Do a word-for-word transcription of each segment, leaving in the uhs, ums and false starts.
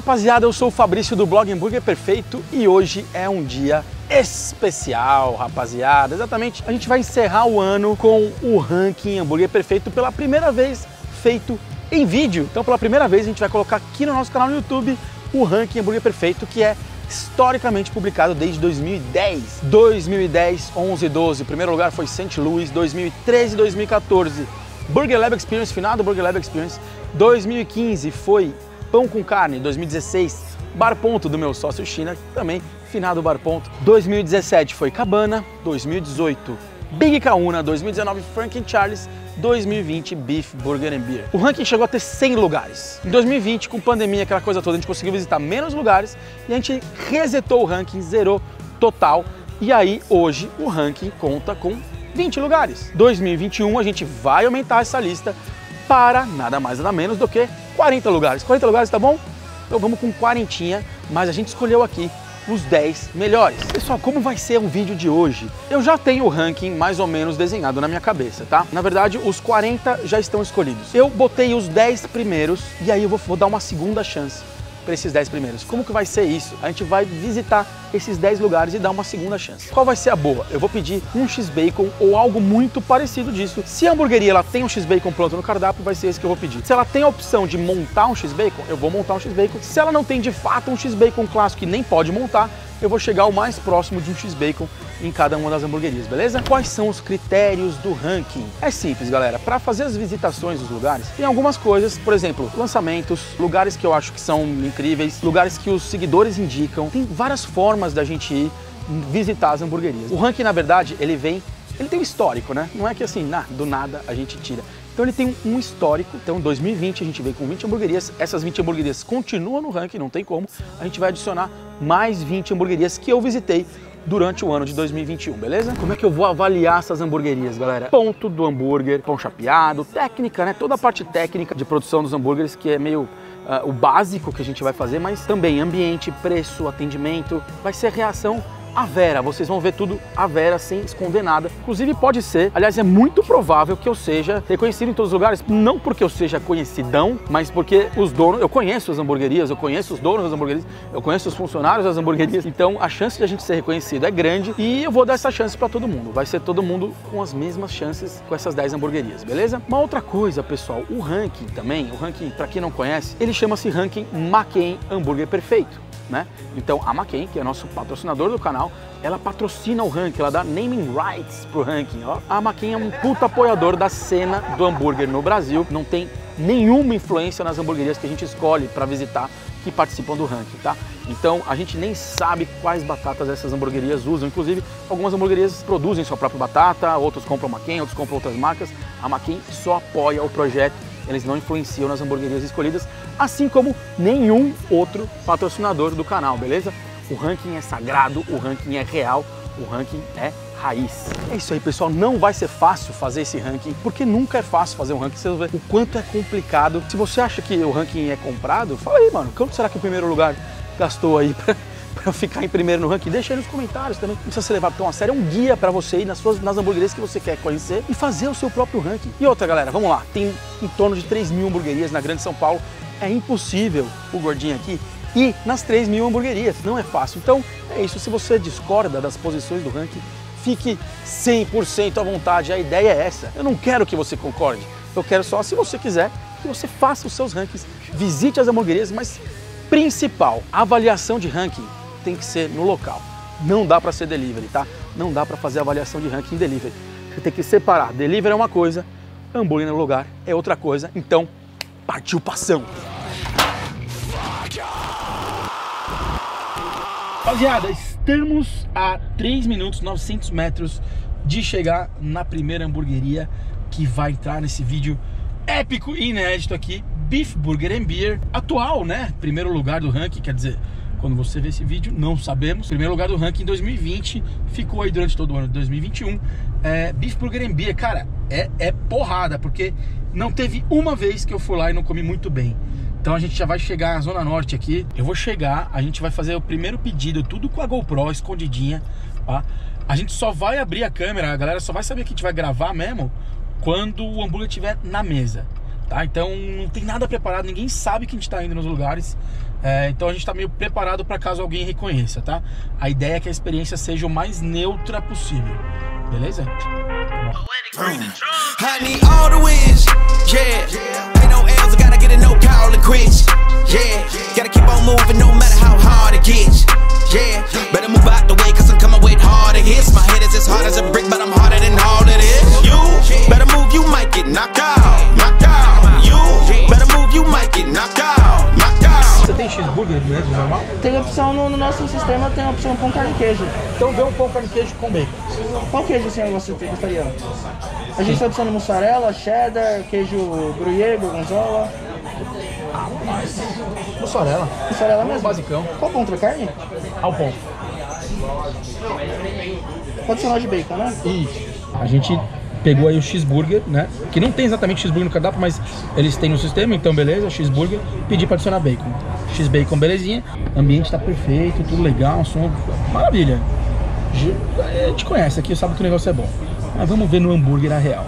Rapaziada, eu sou o Fabrício do blog Hambúrguer Perfeito e hoje é um dia especial, rapaziada. Exatamente, a gente vai encerrar o ano com o ranking Hambúrguer Perfeito pela primeira vez feito em vídeo. Então, pela primeira vez, a gente vai colocar aqui no nosso canal no YouTube o ranking Hambúrguer Perfeito, que é historicamente publicado desde dois mil e dez. dois mil e dez, onze, doze. O primeiro lugar foi Saint Louis. dois mil e treze, dois mil e quatorze, Burger Lab Experience, final do Burger Lab Experience. dois mil e quinze foi Pão com Carne. dois mil e dezesseis, Bar Ponto, do meu sócio China, também finado Bar Ponto. dois mil e dezessete foi Cabana. dois mil e dezoito, Big Kahuna. dois mil e dezenove, Frank Charles. dois mil e vinte, Beef Burger and Beer. O ranking chegou a ter cem lugares. Em dois mil e vinte, com pandemia, aquela coisa toda, a gente conseguiu visitar menos lugares e a gente resetou o ranking, zerou total. E aí, hoje, o ranking conta com vinte lugares. dois mil e vinte e um, a gente vai aumentar essa lista para nada mais nada menos do que quarenta lugares. quarenta lugares, tá bom? Então vamos com quarentinha, mas a gente escolheu aqui os dez melhores. Pessoal, como vai ser o vídeo de hoje? Eu já tenho o ranking mais ou menos desenhado na minha cabeça, tá? Na verdade, os quarenta já estão escolhidos. Eu botei os dez primeiros e aí eu vou, vou dar uma segunda chance para esses dez primeiros. Como que vai ser isso? A gente vai visitar esses dez lugares e dar uma segunda chance. Qual vai ser a boa? Eu vou pedir um X-Bacon ou algo muito parecido disso. Se a hamburgueria ela tem um X-Bacon pronto no cardápio, vai ser esse que eu vou pedir. Se ela tem a opção de montar um X-Bacon, eu vou montar um X-Bacon. Se ela não tem de fato um X-Bacon clássico que nem pode montar, eu vou chegar o mais próximo de um X-Bacon em cada uma das hamburguerias, beleza? Quais são os critérios do ranking? É simples, galera. Para fazer as visitações dos lugares, tem algumas coisas, por exemplo, lançamentos, lugares que eu acho que são incríveis, lugares que os seguidores indicam. Tem várias formas da gente ir visitar as hamburguerias. O ranking, na verdade, ele vem, ele tem um histórico, né? Não é que assim, nah, do nada a gente tira. Então ele tem um histórico. Então em dois mil e vinte a gente veio com vinte hamburguerias. Essas vinte hamburguerias continuam no ranking, não tem como. A gente vai adicionar mais vinte hamburguerias que eu visitei durante o ano de dois mil e vinte e um, beleza? Como é que eu vou avaliar essas hamburguerias, galera? Ponto do hambúrguer, pão chapeado, técnica, né? Toda a parte técnica de produção dos hambúrgueres, que é meio uh, o básico que a gente vai fazer, mas também ambiente, preço, atendimento, vai ser reação à Vera. Vocês vão ver tudo à Vera, sem esconder nada. Inclusive pode ser, aliás é muito provável que eu seja reconhecido em todos os lugares, não porque eu seja conhecidão, mas porque os donos, eu conheço as hamburguerias, eu conheço os donos das hamburguerias, eu conheço os funcionários das hamburguerias, então a chance de a gente ser reconhecido é grande e eu vou dar essa chance para todo mundo. Vai ser todo mundo com as mesmas chances com essas dez hamburguerias, beleza? Uma outra coisa, pessoal, o ranking também, o ranking, para quem não conhece, ele chama-se ranking McCain Hambúrguer Perfeito. Né? Então a McCain, que é nosso patrocinador do canal, ela patrocina o ranking, ela dá naming rights pro ranking. Ó. A McCain é um puta apoiador da cena do hambúrguer no Brasil, não tem nenhuma influência nas hamburguerias que a gente escolhe para visitar que participam do ranking, tá? Então a gente nem sabe quais batatas essas hamburguerias usam, inclusive algumas hamburguerias produzem sua própria batata, outros compram McCain, outros compram outras marcas. A McCain só apoia o projeto, eles não influenciam nas hamburguerias escolhidas, assim como nenhum outro patrocinador do canal, beleza? O ranking é sagrado, o ranking é real, o ranking é raiz. É isso aí, pessoal, não vai ser fácil fazer esse ranking, porque nunca é fácil fazer um ranking, vocês vão ver o quanto é complicado. Se você acha que o ranking é comprado, fala aí, mano, quanto será que o primeiro lugar gastou aí pra... para eu ficar em primeiro no ranking? Deixa aí nos comentários também. Não precisa ser levado tão a sério, é um guia para você ir nas, suas, nas hamburguerias que você quer conhecer e fazer o seu próprio ranking. E outra, galera, vamos lá, tem em torno de três mil hamburguerias na Grande São Paulo, é impossível o gordinho aqui ir nas três mil hamburguerias, não é fácil. Então é isso, se você discorda das posições do ranking, fique cem por cento à vontade, a ideia é essa. Eu não quero que você concorde, eu quero só, se você quiser, que você faça os seus rankings, visite as hamburguerias, mas principal, a avaliação de ranking tem que ser no local. Não dá para ser delivery, tá? Não dá para fazer avaliação de ranking em delivery. Você tem que separar. Delivery é uma coisa, hambúrguer no lugar é outra coisa. Então, partiu passão. Rapaziada, estamos a três minutos, novecentos metros de chegar na primeira hamburgueria que vai entrar nesse vídeo épico e inédito aqui, Beef Burger and Beer, atual, né? Primeiro lugar do ranking, quer dizer, quando você vê esse vídeo, não sabemos. Primeiro lugar do ranking em dois mil e vinte, ficou aí durante todo o ano de dois mil e vinte e um. É, Beef Burger and Beer, cara, é, é porrada, porque não teve uma vez que eu fui lá e não comi muito bem. Então a gente já vai chegar na Zona Norte aqui. Eu vou chegar, a gente vai fazer o primeiro pedido, tudo com a GoPro escondidinha, tá? A gente só vai abrir a câmera, a galera só vai saber que a gente vai gravar mesmo quando o hambúrguer estiver na mesa, tá? Então não tem nada preparado, ninguém sabe que a gente tá indo nos lugares. É, então a gente tá meio preparado para caso alguém reconheça, tá? A ideia é que a experiência seja o mais neutra possível, beleza? Você tem cheeseburger mesmo, normal? Tem opção no, no nosso sistema, tem a opção com carne e queijo. Então vê um pão carne e queijo com bacon. Qual queijo assim você gostaria? A gente está opção mussarela, cheddar, queijo gruyère, gorgonzola. Ah, mas... mussarela. Mussarela mesmo? Basicão. Qual ponto? A carne? Ao ponto. Pode ser lá de bacon, né? Isso. A gente pegou aí o cheeseburger, né? Que não tem exatamente cheeseburger no cardápio, mas eles têm no sistema, então beleza, cheeseburger. Pedi para adicionar bacon. X-bacon, belezinha. O ambiente tá perfeito, tudo legal, som maravilha. A gente conhece aqui, sabe que o negócio é bom. Mas vamos ver no hambúrguer a real.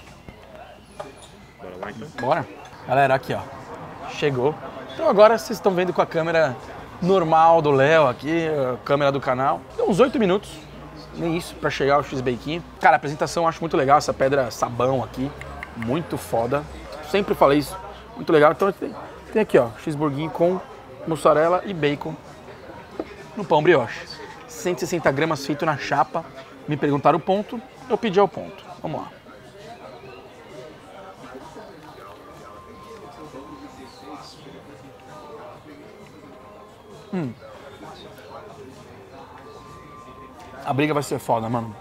Bora lá então? Bora. Galera, aqui ó, chegou. Então agora vocês estão vendo com a câmera normal do Léo aqui, a câmera do canal. Deu uns oito minutos, nem isso, pra chegar o X-Bacon. Cara, a apresentação eu acho muito legal, essa pedra sabão aqui, muito foda. Sempre falei isso, muito legal. Então tem, tem aqui ó, cheeseburguinho com mussarela e bacon no pão brioche. cento e sessenta gramas feito na chapa. Me perguntaram o ponto, eu pedi ao ponto. Vamos lá. Hum. A briga vai ser foda, mano.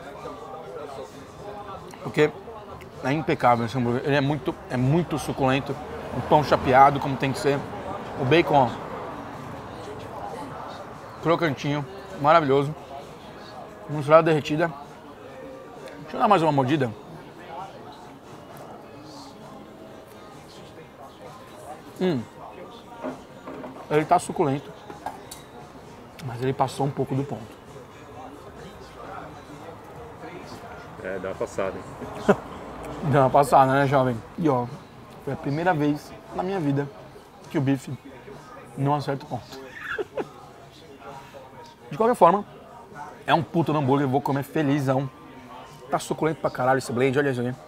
Porque é impecável esse hambúrguer. Ele é muito, é muito suculento. O pão chapeado, como tem que ser. O bacon, ó, crocantinho, maravilhoso. Mussarela derretida. Deixa eu dar mais uma mordida. Hum. Ele tá suculento, mas ele passou um pouco do ponto. É, dá uma passada, hein? Dá uma passada, né, jovem? E ó, foi a primeira vez na minha vida que o bife não acerta o ponto. De qualquer forma, é um puto no hambúrguer, eu vou comer felizão. Tá suculento pra caralho esse blend, olha isso aí.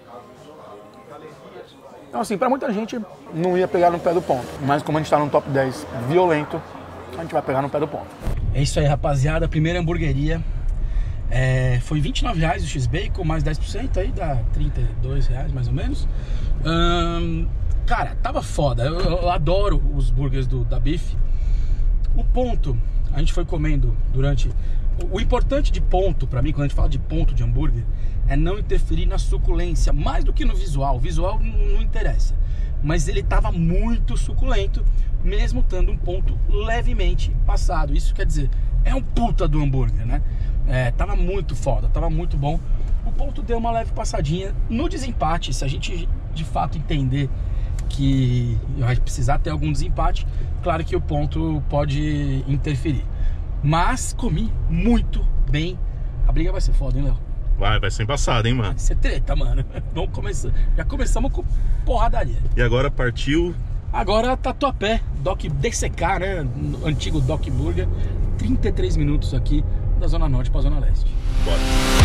Então assim, pra muita gente não ia pegar no pé do ponto, mas como a gente tá num top dez violento, a gente vai pegar no pé do ponto. É isso aí, rapaziada, a primeira hamburgueria. É, foi vinte e nove reais o X-Bacon, mais dez por cento aí, dá trinta e dois reais mais ou menos. Hum, cara, tava foda, eu, eu adoro os burgers do, da Bife. O ponto, a gente foi comendo durante... O, o importante de ponto, pra mim, quando a gente fala de ponto de hambúrguer, é não interferir na suculência, mais do que no visual. O visual não, não interessa, mas ele tava muito suculento, mesmo estando um ponto levemente passado. Isso quer dizer, é um puta do hambúrguer, né? É, tava muito foda, tava muito bom. O ponto deu uma leve passadinha no desempate. Se a gente de fato entender que vai precisar ter algum desempate, claro que o ponto pode interferir. Mas comi muito bem. A briga vai ser foda, hein, Léo? Vai, vai ser embaçado, hein, mano? Vai ser treta, mano. Vamos começar. Já começamos com porradaria. E agora partiu... Agora Tatuapé, Doc D C K, né? Antigo Doc Burger. trinta e três minutos aqui da Zona Norte pra Zona Leste. Bora.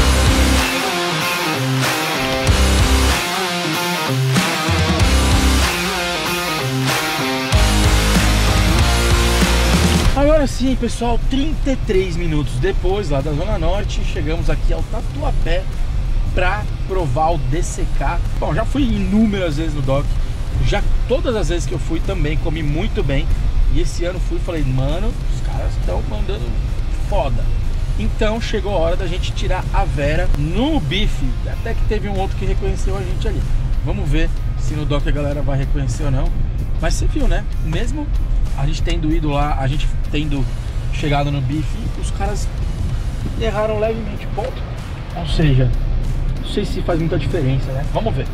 Agora sim, pessoal, trinta e três minutos depois, lá da Zona Norte, chegamos aqui ao Tatuapé pra provar o D C K. Bom, já fui inúmeras vezes no Doc. Já todas as vezes que eu fui também comi muito bem. E esse ano fui e falei, mano, os caras estão mandando foda. Então chegou a hora da gente tirar a Vera no bife. Até que teve um outro que reconheceu a gente ali. Vamos ver se no Doc a galera vai reconhecer ou não. Mas você viu, né? Mesmo a gente tendo ido lá, a gente tendo chegado no bife, os caras erraram levemente o ponto. Ou seja, não sei se faz muita diferença, né? Vamos ver.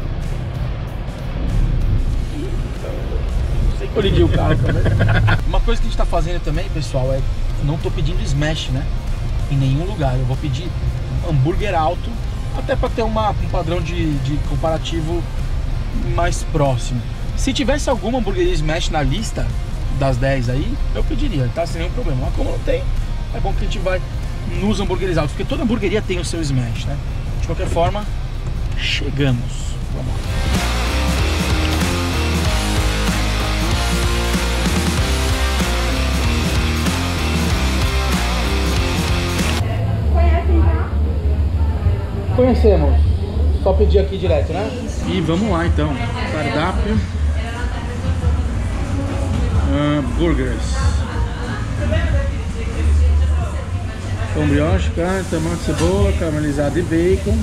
Colidi o carro também. Uma coisa que a gente tá fazendo também, pessoal, é não tô pedindo smash, né? Em nenhum lugar. Eu vou pedir hambúrguer alto, até para ter uma, um padrão de, de comparativo mais próximo. Se tivesse alguma hamburgueria smash na lista das dez aí, eu pediria, tá? Sem nenhum problema. Mas como não tem, é bom que a gente vai nos hamburguerizados, porque toda hamburgueria tem o seu smash, né? De qualquer forma, chegamos. Vamos lá. Conhecemos. Só pedir aqui direto, né? E vamos lá então. Cardápio. Uh, burgers. Pão brioche, carne, tomate, cebola, caramelizado e bacon.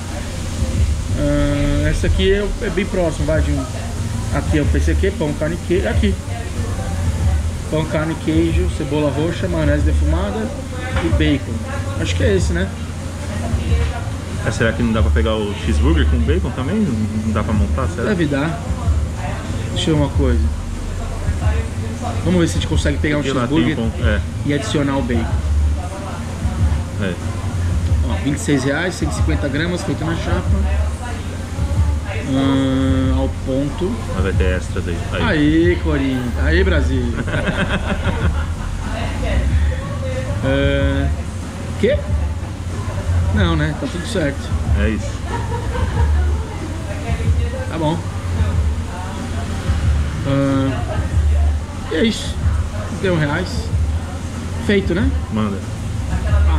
Uh, essa aqui é, é bem próximo, vai de um. Aqui é o P C Q, pão, carne e queijo. Aqui. Pão, carne, queijo, cebola roxa, maionese defumada e bacon. Acho que é esse, né? É, será que não dá pra pegar o cheeseburger com bacon também? Não dá pra montar? Será? Deve dar. Deixa eu ver uma coisa. Vamos ver se a gente consegue pegar um cheeseburger um é. e adicionar o bacon. É. Ó, vinte e seis reais, cento e cinquenta gramas, feito na chapa. Hum, ao ponto. Mas vai ter extras aí. Aí, Aí Corinthians. Aí, Brasil. uh, que? Não, né? Tá tudo certo. É isso. Tá bom. Uh, e é isso. trinta e um reais. Feito, né? Manda. Ah.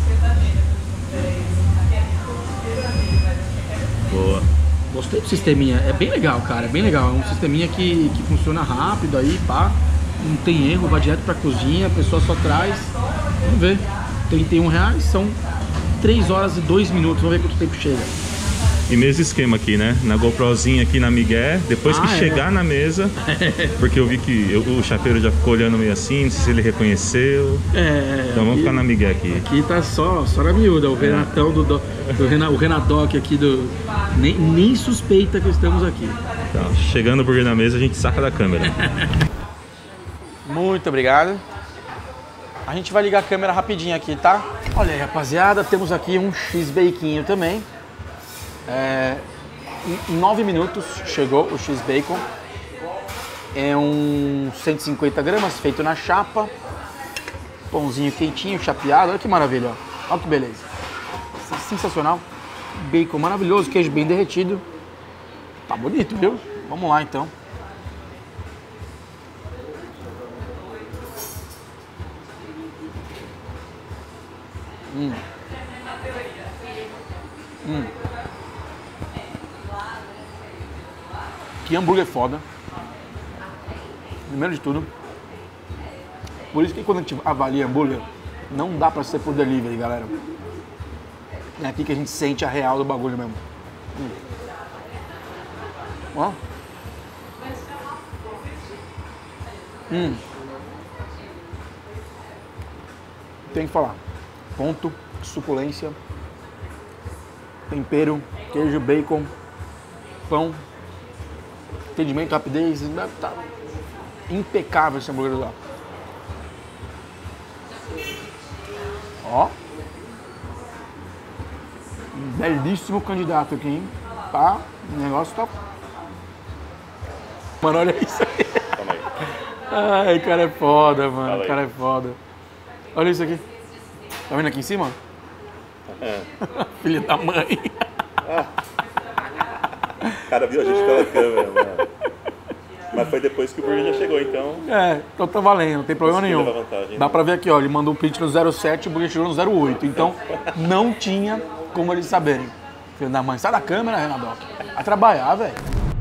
Boa. Gostei do sisteminha. É bem legal, cara. É bem legal. É um sisteminha que, que funciona rápido aí, pá. Não tem erro, vai direto pra cozinha, a pessoa só traz. Vamos ver. trinta e um reais são três horas e dois minutos. Vamos ver quanto tempo chega. E mesmo esquema aqui, né? Na GoProzinha aqui na Miguel, depois Ah, que é. chegar na mesa, porque eu vi que eu, o chapeiro já ficou olhando meio assim, não sei se ele reconheceu. É, Então vamos aqui, ficar na Miguel aqui. aqui tá só, só na miúda, o É. Renatão do, do, do Rena, o Renadoc aqui do. Nem, nem suspeita que estamos aqui. Então, chegando o burger na mesa, a gente saca da câmera. Muito obrigado. A gente vai ligar a câmera rapidinho aqui, tá? Olha aí, rapaziada, temos aqui um X-Baconho também. É, em nove minutos chegou o X-Bacon. É um cento e cinquenta gramas, feito na chapa. Pãozinho quentinho, chapeado. Olha que maravilha, ó. Olha que beleza. Sensacional. Bacon maravilhoso, queijo bem derretido. Tá bonito, viu? Vamos lá, então. Hum. Hum. Que hambúrguer foda. Primeiro de tudo. Por isso que quando a gente avalia hambúrguer, não dá pra ser por delivery, galera. É aqui que a gente sente a real do bagulho mesmo. Hum. Ó. Hum. Tem que falar. Ponto, suculência, tempero, queijo, bacon, pão, atendimento, rapidez, tá impecável esse hambúrguer lá. Ó, um belíssimo candidato aqui, hein? Tá, o negócio tá... Mano, olha isso aí. Calma aí. Ai, cara é foda, mano, Fala aí. cara é foda. Olha isso aqui. Tá vendo aqui em cima? É. Filha da mãe. O cara viu a gente pela câmera, mano. Mas foi depois que o burger já chegou, então. É, então tá valendo, não tem problema Conseguiu nenhum. levar vantagem, Dá né? pra ver aqui, ó, ele mandou um print no zero sete, o burger chegou no zero oito. Então não tinha como eles saberem. Filho da mãe, sai da câmera, Renadoc. Vai trabalhar, velho.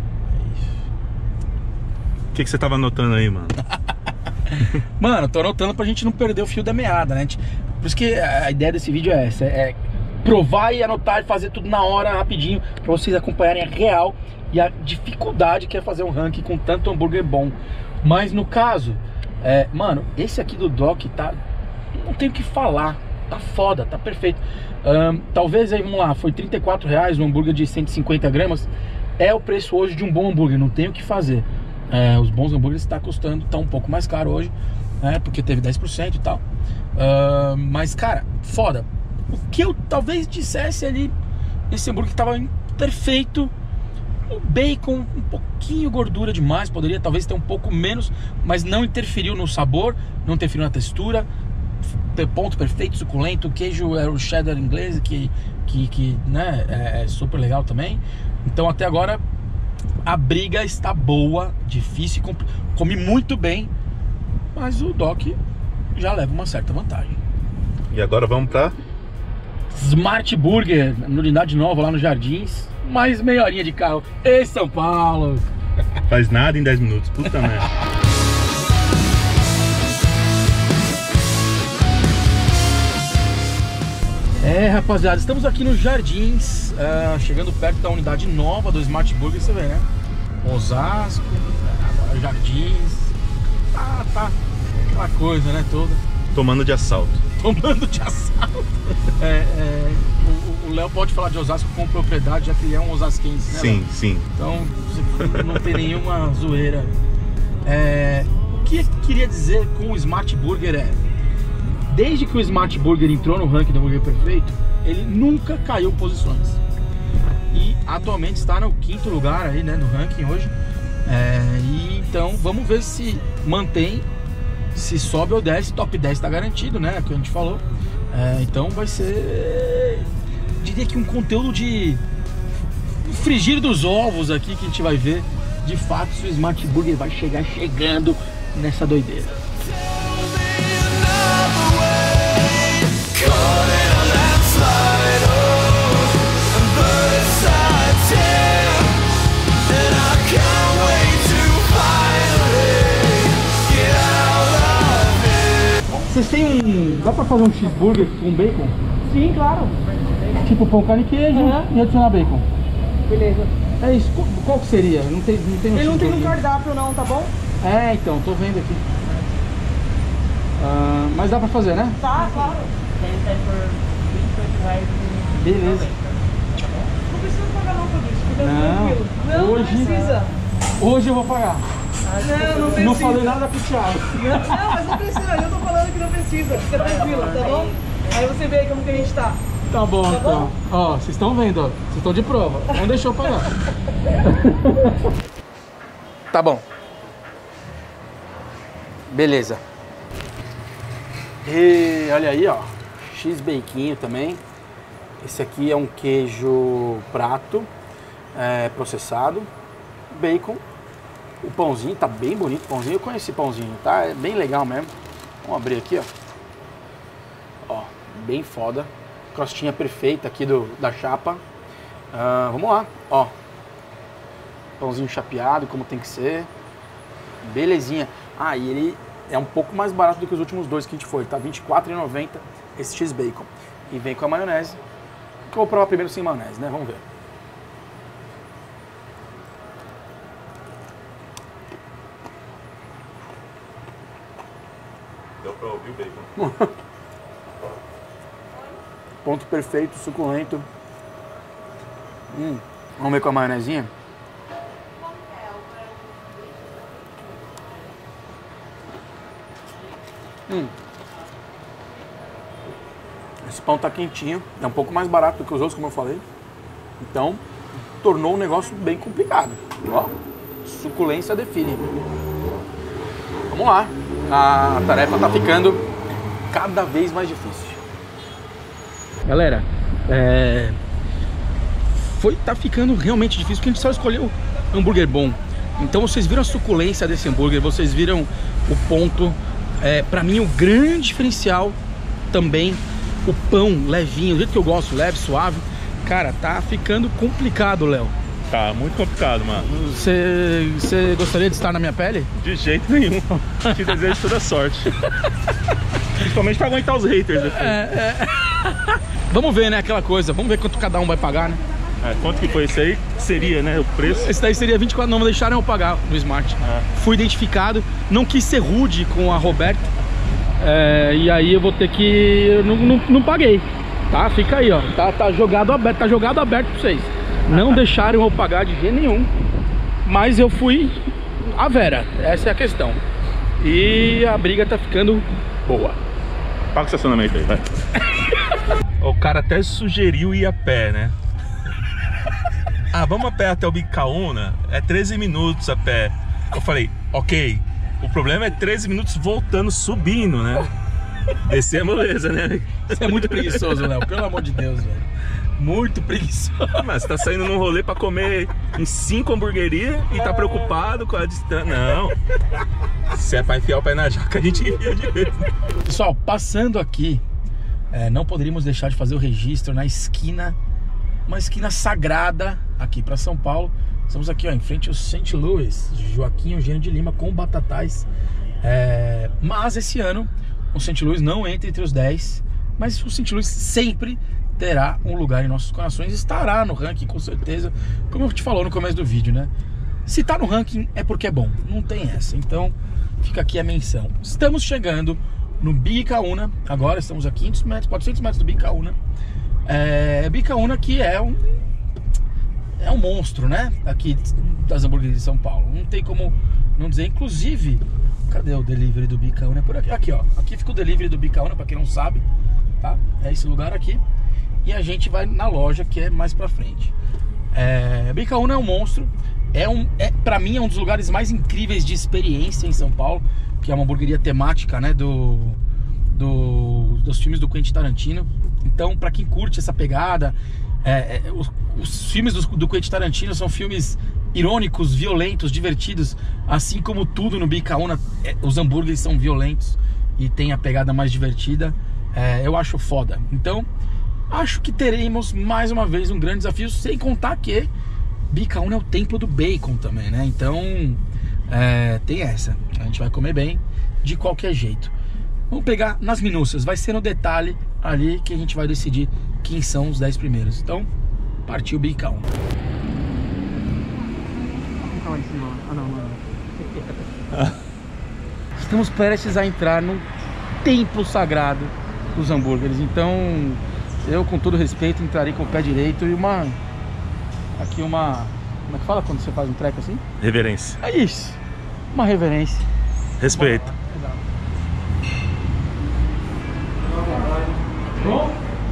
O que, que você tava anotando aí, mano? Mano, tô anotando pra gente não perder o fio da meada, né? Gente, por isso que a ideia desse vídeo é essa, é provar e anotar e fazer tudo na hora, rapidinho, pra vocês acompanharem a real e a dificuldade que é fazer um ranking com tanto hambúrguer bom. Mas no caso, é, mano, esse aqui do Doc tá... não tem o que falar, tá foda, tá perfeito. Um, talvez aí, vamos lá, foi trinta e quatro reais um hambúrguer de cento e cinquenta gramas. É o preço hoje de um bom hambúrguer, não tem o que fazer. É, os bons hambúrgueres está custando, tá um pouco mais caro hoje, né, porque teve dez por cento e tal. Uh, mas, cara, foda. O que eu talvez dissesse ali, esse hambúrguer tava perfeito, O bacon, um pouquinho gordura demais, poderia talvez ter um pouco menos, mas não interferiu no sabor, não interferiu na textura. Ponto perfeito, suculento. O queijo é o cheddar inglês, que, que, que né, é, é super legal também. Então até agora a briga está boa, difícil, comi muito bem, mas o Doc já leva uma certa vantagem. E agora vamos pra Smart Burger, unidade nova lá nos Jardins. Mais meia horinha de carro. Ei, São Paulo! Faz nada em dez minutos, puta merda. É, rapaziada, estamos aqui nos Jardins, uh, chegando perto da unidade nova do Smart Burger, você vê, né? Osasco, agora Jardins, tá, tá, aquela coisa, né, toda. Tomando de assalto. Tomando de assalto. É, é, o Léo pode falar de Osasco com propriedade, já que ele é um osasquense, né? Sim, Léo? sim. Então, não tem nenhuma zoeira. É, o que eu queria dizer com o Smart Burger é... Desde que o Smart Burger entrou no ranking do Hambúrguer Perfeito, ele nunca caiu posições. E atualmente está no quinto lugar aí, né, no ranking hoje. É, e então vamos ver se mantém, se sobe ou desce. Top dez está garantido, né, que a gente falou. É, então vai ser, diria que um conteúdo de frigir dos ovos aqui, que a gente vai ver de fato se o Smart Burger vai chegar chegando nessa doideira. Vocês têm um... Dá pra fazer um cheeseburger com bacon? Sim, claro. Tipo pão, carne e queijo, Uhum. e adicionar bacon. Beleza. É isso. Qual, qual que seria? Não tem, não tem no Ele não tem no cheeseburger. cardápio não, tá bom? É, então, tô vendo aqui. Ah, mas dá pra fazer, né? Tá, claro. Ele sai por vinte e oito reais e Beleza. noventa, tá bom? Não precisa pagar não, Fabrício. Fica Não, tranquilo. Não, hoje- não precisa. Hoje eu vou pagar. Não, não precisa. Não falei nada pro Thiago. Não, mas não precisa. Eu tô falando que não precisa. Fica tranquilo, tá bom? Aí você vê aí como que a gente tá. Tá bom, Tá então. bom? Ó, vocês estão vendo, ó. Vocês estão de prova. Não deixou eu pagar. Tá bom. Beleza. E olha aí, ó. X-baquinho também. Esse aqui é um queijo prato é, processado. Bacon. O pãozinho tá bem bonito. O pãozinho, eu conheci pãozinho, tá? É bem legal mesmo. Vamos abrir aqui, ó. Ó, bem foda. Crostinha perfeita aqui do, da chapa. Ah, vamos lá, ó. Pãozinho chapeado, como tem que ser. Belezinha. Ah, e ele é um pouco mais barato do que os últimos dois que a gente foi. Tá vinte e quatro reais e noventa centavos esse X-Bacon. E vem com a maionese. Que eu vou provar primeiro sem maionese, né? Vamos ver. Deu pra ouvir o bacon. Ponto perfeito, suculento. Hum, vamos ver com a maionezinha. Hum. Esse pão tá quentinho, é um pouco mais barato do que os outros, como eu falei. Então, tornou um negócio bem complicado. Ó, suculência define. Vamos lá, a tarefa tá ficando cada vez mais difícil. Galera, é... foi, tá ficando realmente difícil porque a gente só escolheu hambúrguer bom. Então vocês viram a suculência desse hambúrguer, vocês viram o ponto. É, pra mim o grande diferencial também, o pão levinho, do jeito que eu gosto, leve, suave. Cara, tá ficando complicado, Léo. Tá muito complicado, mano. Você você gostaria de estar na minha pele? De jeito nenhum. Te desejo toda sorte. Principalmente pra aguentar os haters aqui. É, é... Vamos ver, né, aquela coisa. Vamos ver quanto cada um vai pagar, né? É, quanto que foi isso aí? Seria, né, o preço? Esse daí seria vinte e quatro, não deixaram eu pagar no Smart. É. Fui identificado, não quis ser rude com a Roberta. É, e aí eu vou ter que... Eu não, não, não paguei, tá? Fica aí, ó. Tá, tá jogado aberto, tá jogado aberto pra vocês. Não deixaram eu pagar de jeito nenhum. Mas eu fui a Vera, essa é a questão. E a briga tá ficando boa. Paga o estacionamento aí, vai. O cara até sugeriu ir a pé, né? ah, vamos a pé até o Bicaúna? É treze minutos a pé. Eu falei, ok. O problema é treze minutos voltando, subindo, né? Descer é moleza, né? Você é muito preguiçoso, Léo, pelo amor de Deus, velho. Muito preguiçoso. Mas você tá saindo num rolê pra comer em cinco hamburguerias e tá preocupado com a distância. Não. Se é pra enfiar o pé na jaca, a gente enfia de vez. Pessoal, passando aqui, é, não poderíamos deixar de fazer o registro na esquina, uma esquina sagrada aqui pra São Paulo. Estamos aqui, ó, em frente ao Saint Louis, Joaquim Eugênio de Lima com Batatais. É, mas esse ano o Saint Louis não entra entre os dez, mas o Saint Louis sempre terá um lugar em nossos corações, estará no ranking com certeza, como eu te falou no começo do vídeo, né? Se tá no ranking é porque é bom, não tem essa. Então fica aqui a menção. Estamos chegando no Bicaúna, agora estamos a quinhentos metros, quatrocentos metros do Bicaúna. É, Bicaúna que é um é um monstro, né? Aqui das hamburguerias de São Paulo, não tem como não dizer. Inclusive, cadê o delivery do Bicaúna? É por aqui, aqui ó, aqui fica o delivery do Bicaúna, pra quem não sabe, tá? É esse lugar aqui. E a gente vai na loja que é mais pra frente. É, Bicaúna é um monstro. É um, é, pra mim é um dos lugares mais incríveis de experiência em São Paulo, que é uma hamburgueria temática, né, do, do, dos filmes do Quentin Tarantino. Então, pra quem curte essa pegada, é, é, os, os filmes do, do Quentin Tarantino são filmes irônicos, violentos, divertidos. Assim como tudo no Bicaúna, é, os hambúrgueres são violentos e tem a pegada mais divertida. É, eu acho foda. Então, acho que teremos mais uma vez um grande desafio, sem contar que Bicaúna é o templo do bacon também, né? Então, é, tem essa. A gente vai comer bem de qualquer jeito. Vamos pegar nas minúcias, vai ser no detalhe ali que a gente vai decidir quem são os dez primeiros. Então, partiu Bicaúna. Vamos falar em cima. Ah, não, não. Estamos prestes a entrar no templo sagrado dos hambúrgueres. Então, eu, com todo respeito, entrarei com o pé direito e uma... Aqui uma... Como é que fala quando você faz um treco assim? Reverência. É isso. Uma reverência. Respeito. Bom?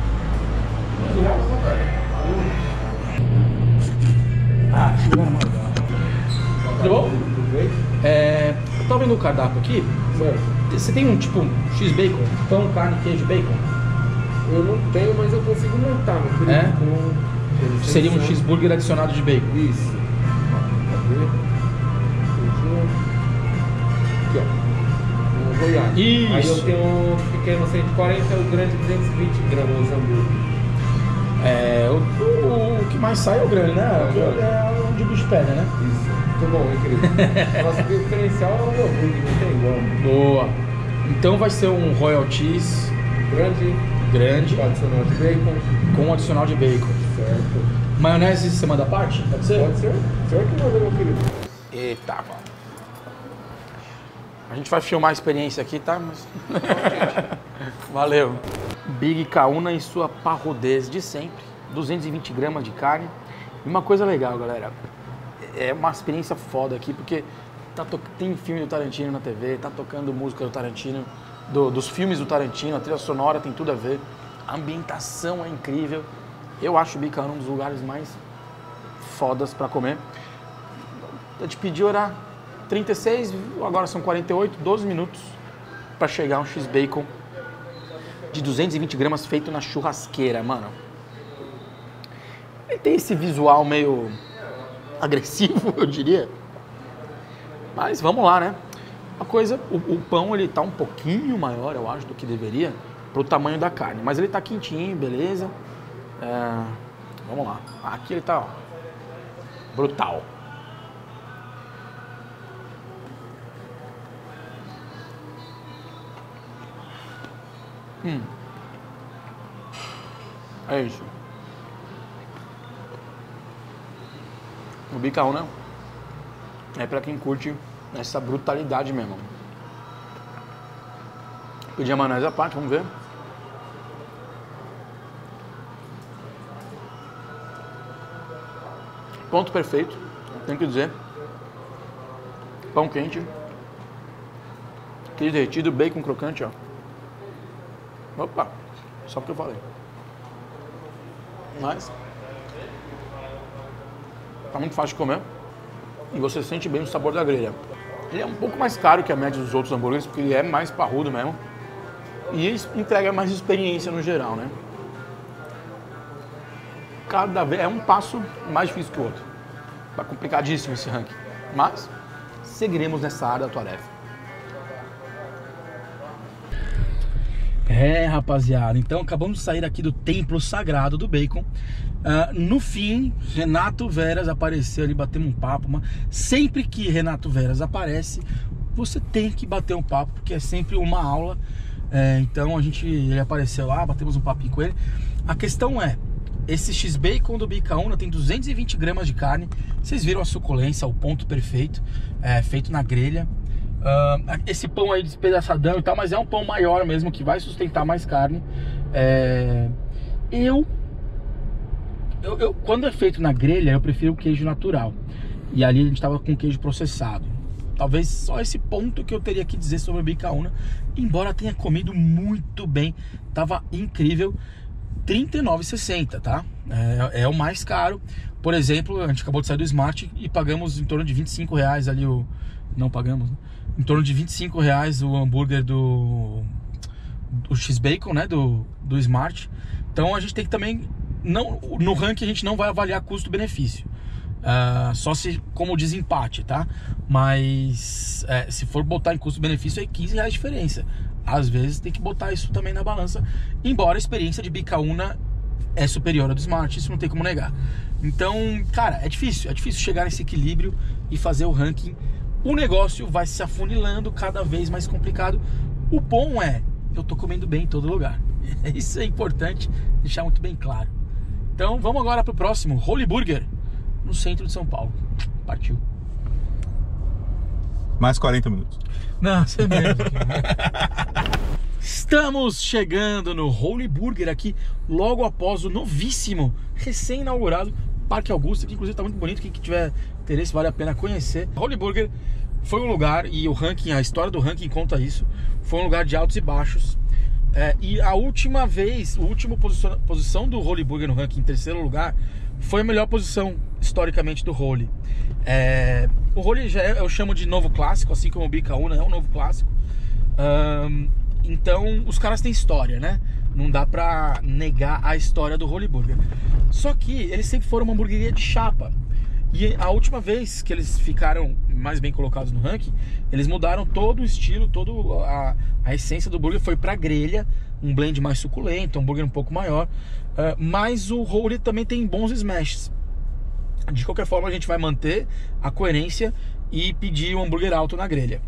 Ah, tudo bom? É, eu tô vendo o cardápio aqui. Você tem um tipo X-Bacon? Pão, carne, queijo, bacon? Eu não tenho, mas eu consigo montar, meu filho. É? Com... Seria um cheeseburger adicionado de bacon. Isso. Cadê? Aqui, ó. Um Goiás. Isso. Aí eu tenho um pequeno cento e quarenta e o grande duzentos e vinte gramas hambúrguer. É, o, o, o que mais sai é o grande, né? É onde o bicho pega, né? Isso. Muito bom, hein, querido? Nosso diferencial é o hambúrguer, não tem igual. Boa. Então vai ser um Royal Cheese grande. Grande. Com adicional de bacon. Com adicional de bacon. Certo. Maionese você manda à parte? Pode ser? Pode ser. Certo que manda, meu querido. Eita, mano. A gente vai filmar a experiência aqui, tá? Mas... Valeu. Bicaúna em sua parrodez de sempre. duzentos e vinte gramas de carne. E uma coisa legal, galera. É uma experiência foda aqui, porque tá to... tem filme do Tarantino na T V, tá tocando música do Tarantino, do... dos filmes do Tarantino, a trilha sonora tem tudo a ver. A ambientação é incrível. Eu acho o Bicaúna um dos lugares mais fodas pra comer. Eu te pedi orar trinta e seis, agora são quarenta e oito, doze minutos pra chegar um X-Bacon de duzentos e vinte gramas feito na churrasqueira, mano. Ele tem esse visual meio agressivo, eu diria. Mas vamos lá, né? Uma coisa, o, o pão ele tá um pouquinho maior, eu acho, do que deveria, pro tamanho da carne. Mas ele tá quentinho, beleza. É, vamos lá. Aqui ele tá, ó, brutal. Hum. É isso. O Bicaúna é pra quem curte essa brutalidade mesmo. Pedi a maionese à parte, vamos ver. Ponto perfeito, tenho que dizer. Pão quente. Queijo derretido, bacon crocante, ó. Opa, só porque eu falei. Mas tá muito fácil de comer e você sente bem o sabor da grelha. Ele é um pouco mais caro que a média dos outros hambúrgueres, porque ele é mais parrudo mesmo e ele entrega mais experiência no geral, né? Cada vez é um passo mais difícil que o outro. Tá complicadíssimo esse ranking, mas seguiremos nessa área da tarefa. É, rapaziada, então acabamos de sair aqui do templo sagrado do bacon. Uh, no fim, Renato Veras apareceu ali, batemos um papo. Mas sempre que Renato Veras aparece, você tem que bater um papo, porque é sempre uma aula. É, então a gente, ele apareceu lá, batemos um papinho com ele. A questão é, esse X-Bacon do Bicaúna tem duzentos e vinte gramas de carne. Vocês viram a suculência, o ponto perfeito, é, feito na grelha. Uh, esse pão aí despedaçadão e tal, mas é um pão maior mesmo, que vai sustentar mais carne. É, eu, eu, eu quando é feito na grelha, eu prefiro o queijo natural. E ali a gente tava com queijo processado. Talvez só esse ponto que eu teria que dizer sobre o Bicaúna, embora tenha comido muito bem, tava incrível. trinta e nove reais e sessenta centavos, tá? É, é o mais caro. Por exemplo, a gente acabou de sair do Smart e pagamos em torno de vinte e cinco reais ali o... Não pagamos, né? Em torno de vinte e cinco reais o hambúrguer do, do X-Bacon, né? Do, do Smart. Então a gente tem que também... Não, no ranking a gente não vai avaliar custo-benefício. Uh, só se como desempate, tá? Mas é, se for botar em custo-benefício é quinze reais de diferença. Às vezes tem que botar isso também na balança. Embora a experiência de Bicaúna é superior à do Smart, isso não tem como negar. Então, cara, é difícil. É difícil chegar nesse equilíbrio e fazer o ranking. O negócio vai se afunilando, cada vez mais complicado. O bom é, eu tô comendo bem em todo lugar. Isso é importante deixar muito bem claro. Então vamos agora pro próximo, Holy Burger, no centro de São Paulo. Partiu. Mais quarenta minutos. Não, você mesmo. Estamos chegando no Holy Burger aqui, logo após o novíssimo, recém-inaugurado Parque Augusta, que inclusive está muito bonito. Quem tiver interesse, vale a pena conhecer. Holy Burger foi um lugar, e o ranking, a história do ranking conta isso, foi um lugar de altos e baixos. É, e a última vez, a última posição, posição do Holy Burger no ranking, em terceiro lugar, foi a melhor posição historicamente do Holy. É, o Holy já é, eu chamo de novo clássico, assim como o Bicaúna é um novo clássico. Um, então os caras têm história, né? Não dá pra negar a história do Holy Burger. Só que eles sempre foram uma hamburgueria de chapa. E a última vez que eles ficaram mais bem colocados no ranking, eles mudaram todo o estilo, toda a, a essência do burger foi pra grelha, um blend mais suculento, um hambúrguer um pouco maior. Uh, mas o Holy também tem bons smashes. De qualquer forma, a gente vai manter a coerência e pedir um hambúrguer alto na grelha.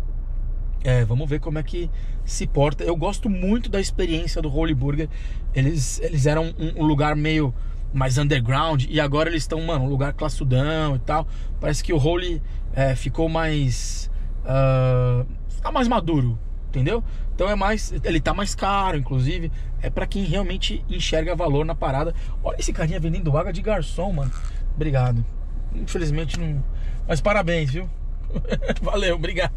É, vamos ver como é que se porta. Eu gosto muito da experiência do Holy Burger. Eles, eles eram um, um lugar meio mais underground e agora eles estão, mano, um lugar classudão e tal. Parece que o Holy é, ficou mais... Uh, tá mais maduro, entendeu? Então é mais... Ele tá mais caro, inclusive. É pra quem realmente enxerga valor na parada. Olha esse carinha vendendo água de garçom, mano. Obrigado. Infelizmente não... Mas parabéns, viu? Valeu, obrigado.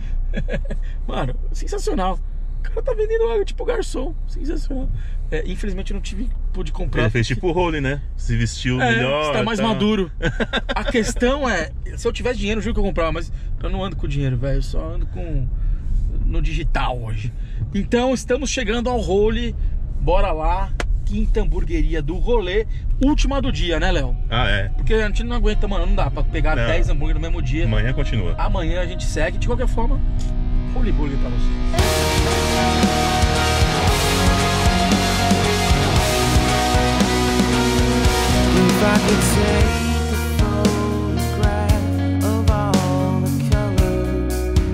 Mano, sensacional. O cara tá vendendo água tipo garçom. Sensacional. É, infelizmente eu não tive, pude comprar. Ele fez tipo o Holy, né? Se vestiu é, melhor. Está mais tá... maduro. A questão é, se eu tivesse dinheiro, eu juro que eu comprava, mas eu não ando com dinheiro, velho. Eu só ando com no digital hoje. Então estamos chegando ao Holy. Bora lá. Quinta hamburgueria do rolê. Última do dia, né, Léo? Ah, é. Porque a gente não aguenta, mano. Não dá pra pegar não. dez hambúrguer no mesmo dia. Amanhã continua. Amanhã a gente segue. De qualquer forma, Holy Burger pra vocês. If I could take a photograph of all the colors,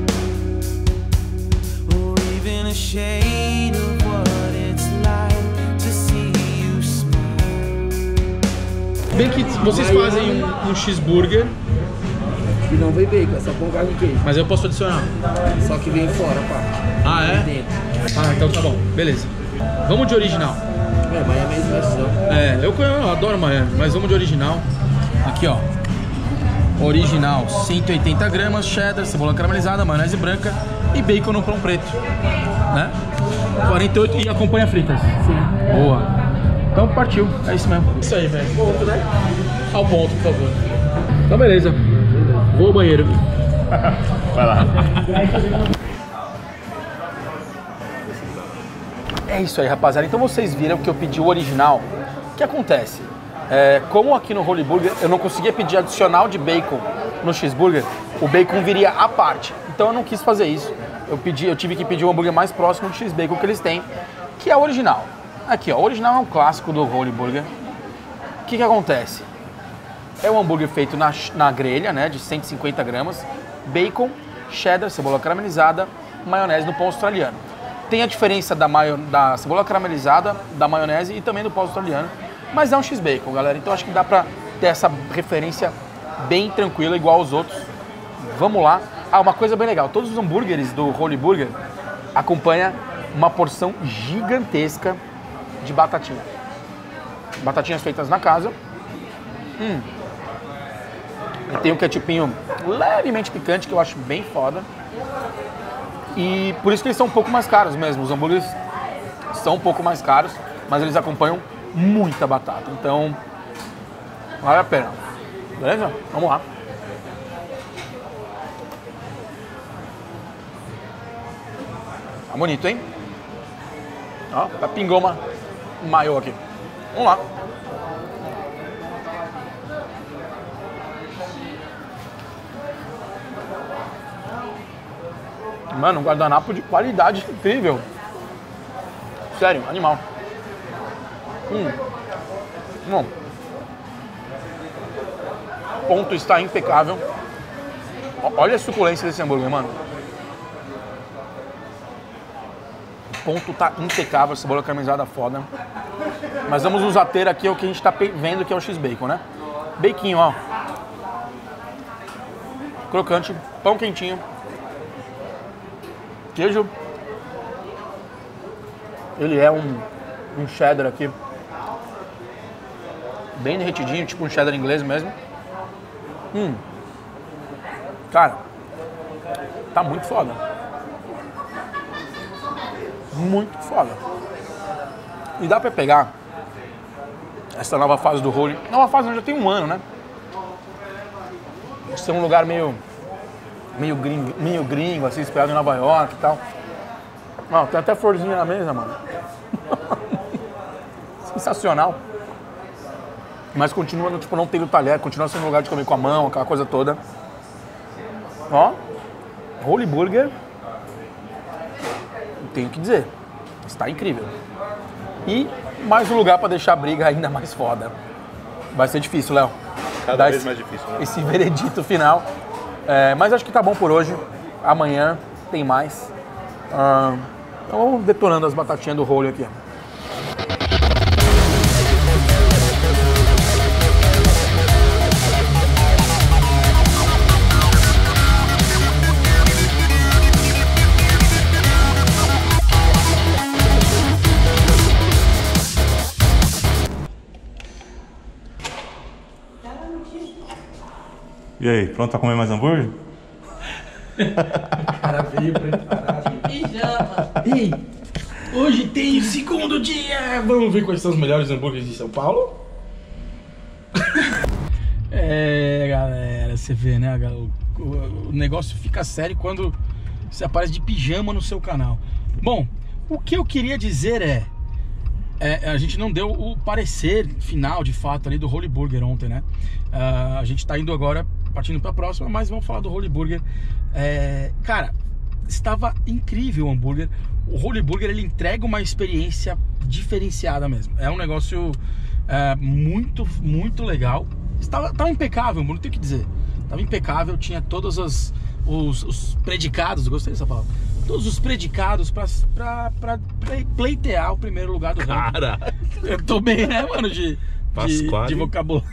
or even a shade of what it's like to see you smile. Bem que vocês fazem um, um cheeseburger. E não vem bacon, é só com carne e queijo. Mas eu posso adicionar. Só que vem fora, pá. Ah, é? Dentro. Ah, então tá bom. Beleza. Vamos de original. É, mas é a mesma versão. É, eu, eu adoro Miami, mas vamos de original. Aqui, ó. Original, cento e oitenta gramas, cheddar, cebola caramelizada, maionese branca e bacon no pão preto. Né? quarenta e oito e acompanha fritas. Sim. Boa. Então partiu, é isso mesmo. Isso aí, velho. Ponto, né? Ao ponto, por favor. Então beleza, vou ao banheiro. Vai lá. É isso aí, rapaziada. Então vocês viram que eu pedi o original. O que acontece? É, como aqui no Holy Burger eu não conseguia pedir adicional de bacon no cheeseburger, o bacon viria à parte. Então eu não quis fazer isso. Eu, pedi, eu tive que pedir o hambúrguer mais próximo do cheese-bacon que eles têm, que é o original. Aqui, ó, o original é um clássico do Holy Burger. O que que acontece? É um hambúrguer feito na, na grelha, né, de cento e cinquenta gramas, bacon, cheddar, cebola caramelizada, maionese no pão australiano. Tem a diferença da, maio, da cebola caramelizada, da maionese e também do pão australiano, mas é um cheese-bacon, galera. Então acho que dá pra ter essa referência bem tranquila, igual aos outros. Vamos lá. Ah, uma coisa bem legal, todos os hambúrgueres do Holy Burger acompanham uma porção gigantesca de batatinha. Batatinhas feitas na casa. Hum. E tem um ketchupinho levemente picante, que eu acho bem foda. E por isso que eles são um pouco mais caros mesmo. Os hambúrgueres são um pouco mais caros, mas eles acompanham muita batata. Então, vale a pena. Beleza? Vamos lá. Tá bonito, hein? Ó, tá pingou uma maiô aqui. Vamos lá. Mano, um guardanapo de qualidade incrível. Sério, animal. Hum. Bom. O ponto está impecável. Olha a suculência desse hambúrguer, mano. O ponto tá impecável, cebola caramelizada foda. Mas vamos usar ter aqui o que a gente tá vendo, que é o X-Bacon, né? Baconho, ó. Crocante, pão quentinho. Queijo. Ele é um, um cheddar aqui. Bem derretidinho, tipo um cheddar inglês mesmo. Hum. Cara, tá muito foda. Muito foda. E dá pra pegar essa nova fase do Holy. Nova fase já tem um ano, né? Isso é um lugar meio meio gringo, meio gringo assim, inspirado em Nova York e tal. Ó, tem até florzinha na mesa, mano. Sensacional. Mas continua, tipo, não tem o talher, continua sendo um lugar de comer com a mão, aquela coisa toda. Ó, Holy Burger, tenho que dizer, está incrível. E mais um lugar para deixar a briga ainda mais foda. Vai ser difícil, Léo. Cada Dar vez esse, mais difícil, né? Esse veredito final. É, mas acho que tá bom por hoje. Amanhã tem mais. Ah, então vamos detonando as batatinhas do Holy aqui. E aí, pronto pra comer mais hambúrguer? O cara veio preparado. Pijama. Ei, hoje tem o segundo dia. Vamos ver quais são os melhores hambúrgueres de São Paulo? É, galera, você vê, né? O, o, o negócio fica sério quando você aparece de pijama no seu canal. Bom, o que eu queria dizer é... É, a gente não deu o parecer final, de fato, ali do Holy Burger ontem, né? Uh, a gente tá indo agora, partindo pra próxima, mas vamos falar do Holy Burger. É, cara, estava incrível o hambúrguer. O Holy Burger, ele entrega uma experiência diferenciada mesmo. É um negócio é, muito, muito legal. Estava, estava impecável, não tenho o que dizer. Estava impecável, tinha todos os, os, os predicados, gostei dessa palavra. Todos os predicados pra, pra, pra pleitear o primeiro lugar do ranking. Cara! Eu tô bem, né, mano, de, de, de vocabulário.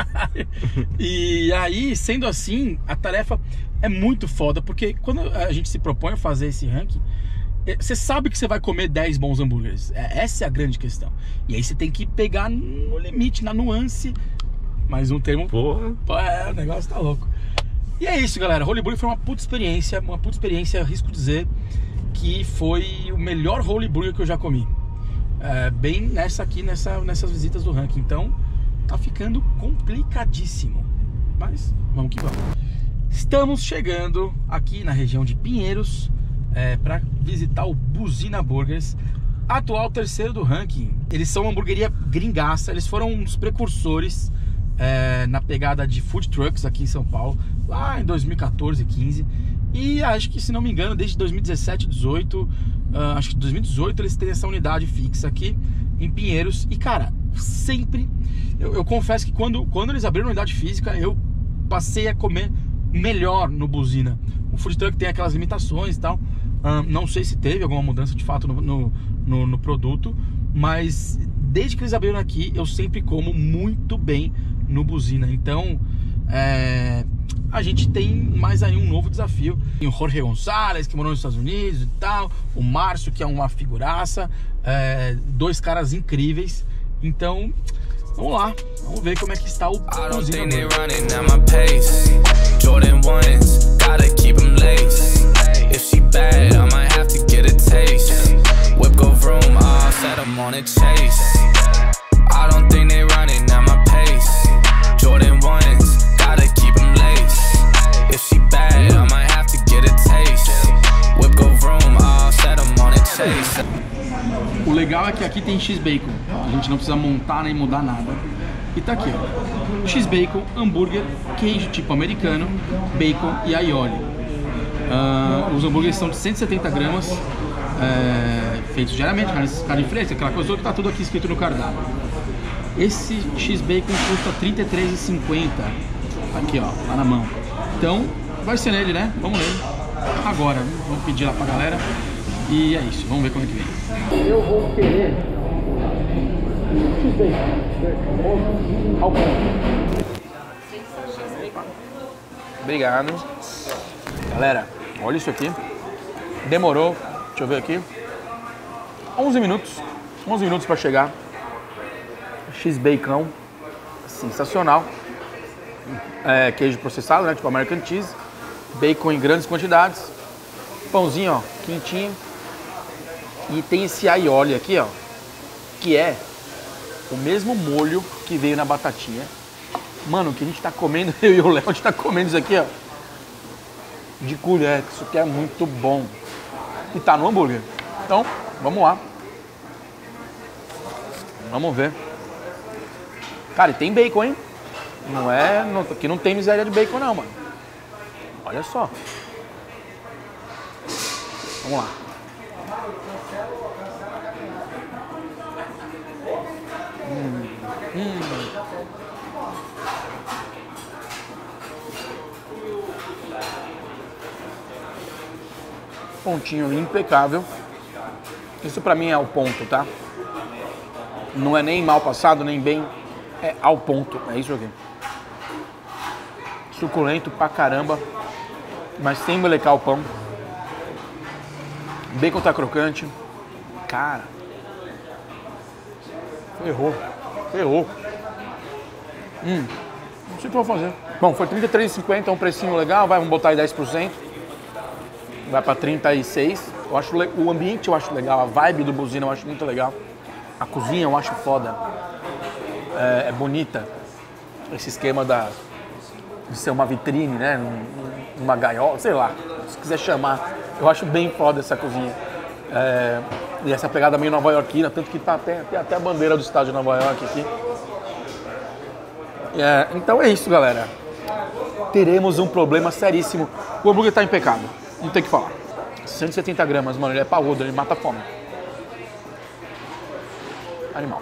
E aí, sendo assim, a tarefa é muito foda, porque quando a gente se propõe a fazer esse ranking, você sabe que você vai comer dez bons hambúrgueres. Essa é a grande questão. E aí você tem que pegar no limite, na nuance. Mais um termo. Porra! É, o negócio tá louco. E é isso, galera. Holy Burger foi uma puta experiência. Uma puta experiência, arrisco dizer que foi o melhor Holy Burger que eu já comi. É, bem nessa aqui, nessa, nessas visitas do ranking. Então, tá ficando complicadíssimo. mas vamos que vamos. Estamos chegando aqui na região de Pinheiros é, para visitar o Buzina Burgers, atual terceiro do ranking. Eles são uma hamburgueria gringaça, eles foram um dos precursores é, na pegada de food trucks aqui em São Paulo, lá em dois mil e quatorze, quinze. E acho que, se não me engano, desde dois mil e dezessete, dezoito, uh, acho que dois mil e dezoito eles têm essa unidade fixa aqui em Pinheiros. E cara, sempre, eu, eu confesso que quando, quando eles abriram a unidade física, eu passei a comer melhor no Buzina. O food truck tem aquelas limitações e tal, uh, não sei se teve alguma mudança de fato no, no, no, no produto, mas desde que eles abriram aqui, eu sempre como muito bem no Buzina. Então, é... a gente tem mais aí um novo desafio. Tem o Jorge Gonzalez, que morou nos Estados Unidos e tal, o Márcio, que é uma figuraça, é, dois caras incríveis. Então, vamos lá, vamos ver como é que está o Buzina. Jordan ones, gotta keep them laced. If she bad, I might have to get a taste. Whip go vroom, all set, I'm on a chase. I don't think they running at my pace. Jordan ones, gotta keep them laced. If she bad, I might have to get a taste. Whip go vroom, all set, I'm on a chase. O legal é que aqui tem X-Bacon, a gente não precisa montar nem mudar nada. E tá aqui, ó, X-Bacon, hambúrguer, queijo tipo americano, bacon e aioli. Uh, os hambúrgueres são de cento e setenta gramas, é, feitos diariamente, carne, carne fresca, aquela coisa toda que tá tudo aqui escrito no cardápio. Esse X-Bacon custa trinta e três reais e cinquenta centavos, aqui ó, tá na mão. Então, vai ser nele, né? Vamos nele. Agora, vamos pedir lá pra galera. E é isso, vamos ver como é que vem. Eu vou querer X-Bacon. Obrigado. Galera, olha isso aqui. Demorou, deixa eu ver aqui, onze minutos. onze minutos para chegar. X-Bacon, sensacional. É, queijo processado, né? Tipo American Cheese. Bacon em grandes quantidades. Pãozinho, ó, quentinho. E tem esse aioli aqui, ó, que é o mesmo molho que veio na batatinha. Mano, o que a gente tá comendo, eu e o Léo, a gente tá comendo isso aqui, ó, de colher. Isso aqui é muito bom. E tá no hambúrguer. Então, vamos lá. Vamos ver. Cara, e tem bacon, hein? Não é... Não, aqui não tem miséria de bacon, não, mano. Olha só. Vamos lá. Hum, hum. Pontinho impecável. Isso pra mim é o ponto, tá? Não é nem mal passado, nem bem. É ao ponto. É isso aqui. Suculento pra caramba. Mas sem melecar o pão. O bacon tá crocante. Cara. Ferrou. Ferrou. Hum. Não sei o que eu vou fazer. Bom, foi trinta e três reais e cinquenta centavos, um precinho legal. Vai, vamos botar aí dez por cento. Vai pra trinta e seis. Eu acho le... O ambiente eu acho legal. A vibe do Buzina eu acho muito legal. A cozinha eu acho foda. É, é bonita. Esse esquema da... de ser uma vitrine, né? Uma gaiola, sei lá. Se quiser chamar. Eu acho bem foda essa cozinha. É... E essa pegada meio nova-iorquina, tanto que tá até, tem até a bandeira do estado de Nova York aqui. É, então é isso, galera. Teremos um problema seríssimo. O hambúrguer tá impecável, não tem o que falar. cento e setenta gramas, mano, ele é parrudo, ele mata a fome. Animal.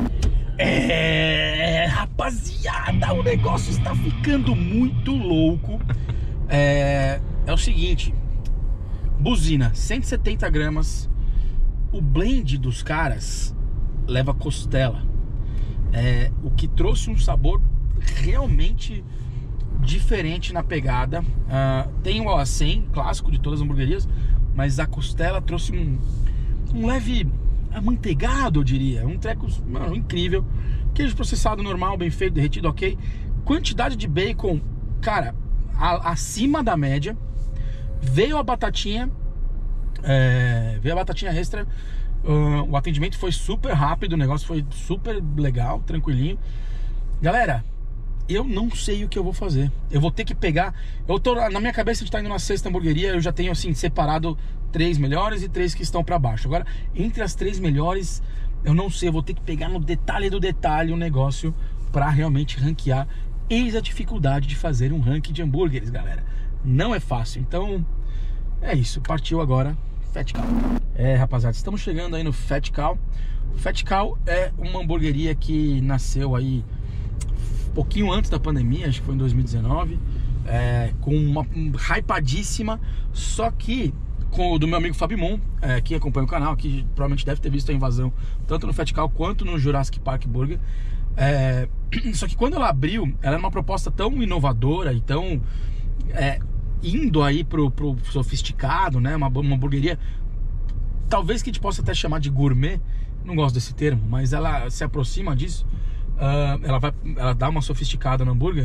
É, rapaziada, o negócio está ficando muito louco. É, é o seguinte, Buzina, cento e setenta gramas. O blend dos caras leva costela, é, o que trouxe um sabor realmente diferente na pegada. Uh, tem o alacém clássico de todas as hamburguerias, mas a costela trouxe um, um leve amanteigado, eu diria. Um treco, mano, incrível. Queijo processado normal, bem feito, derretido, ok. Quantidade de bacon, cara, a, acima da média. Veio a batatinha. É, veio a batatinha extra. uh, O atendimento foi super rápido. O negócio foi super legal, tranquilinho. Galera, eu não sei o que eu vou fazer. Eu vou ter que pegar... Eu tô, na minha cabeça, a gente tá indo na sexta hamburgueria, eu já tenho, assim, separado três melhores e três que estão pra baixo. Agora, entre as três melhores, eu não sei, eu vou ter que pegar no detalhe do detalhe o negócio pra realmente ranquear. Eis a dificuldade de fazer um ranking de hambúrgueres, galera. Não é fácil, então... É isso, partiu agora Fat Cow. É, rapaziada, estamos chegando aí no Fat Cow. O Fat Cow é uma hamburgueria que nasceu aí um pouquinho antes da pandemia, acho que foi em dois mil e dezenove, é, com uma um, hypadíssima, só que com o do meu amigo Fábio Moon, é, que acompanha o canal, que provavelmente deve ter visto a invasão tanto no Fat Cow quanto no Jurassic Park Burger. É, só que quando ela abriu, ela era uma proposta tão inovadora e tão é, indo aí pro, pro sofisticado, né? Uma, uma hamburgueria, talvez que a gente possa até chamar de gourmet. Não gosto desse termo, mas ela se aproxima disso. Uh, ela, vai, ela dá uma sofisticada no hambúrguer.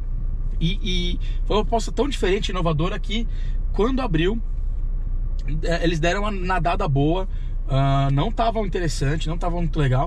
E, e foi uma proposta tão diferente, inovadora, que quando abriu, eles deram uma nadada boa. Uh, não tava interessante, não tava muito legal.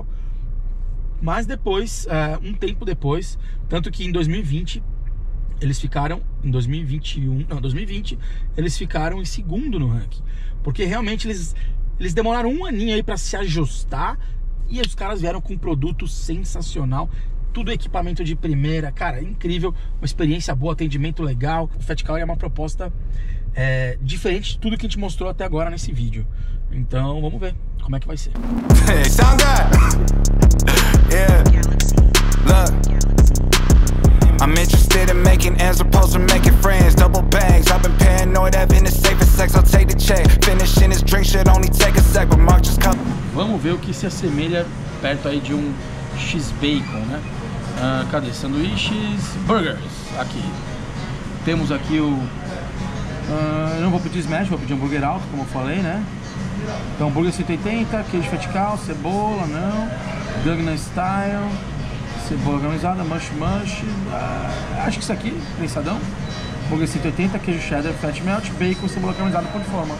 Mas depois, uh, um tempo depois, tanto que em dois mil e vinte eles ficaram, em dois mil e vinte e um, não, dois mil e vinte eles ficaram em segundo no ranking. Porque realmente eles, eles demoraram um aninho aí pra se ajustar. E os caras vieram com um produto sensacional. Tudo equipamento de primeira, cara, incrível. Uma experiência boa, atendimento legal. O Fat Cow é uma proposta é, diferente de tudo que a gente mostrou até agora nesse vídeo. Então, vamos ver como é que vai ser. Hey, sound good. Yeah. Look. I'm interested in making ends opposed to making friends. Double bangs, I've been paranoid, having the safest sex. I'll take the check. Finishing this drink should only take a sec, but Mark just come. Vamos ver o que se assemelha perto aí de um X-Bacon, né? Ah, cadê? Sanduíches, burgers. Aqui. Temos aqui o... Ah, eu não vou pedir smash, vou pedir hambúrguer alto, como eu falei, né? Então, hambúrguer cento e oitenta, queijo Fat Cow, cebola, não. Gangnam Style, cebola caramelizada, mush mush. Ah, acho que isso aqui, prensadão. Hambúrguer cento e oitenta, queijo cheddar, fat melt, bacon, cebola caramelizada, pão de forma.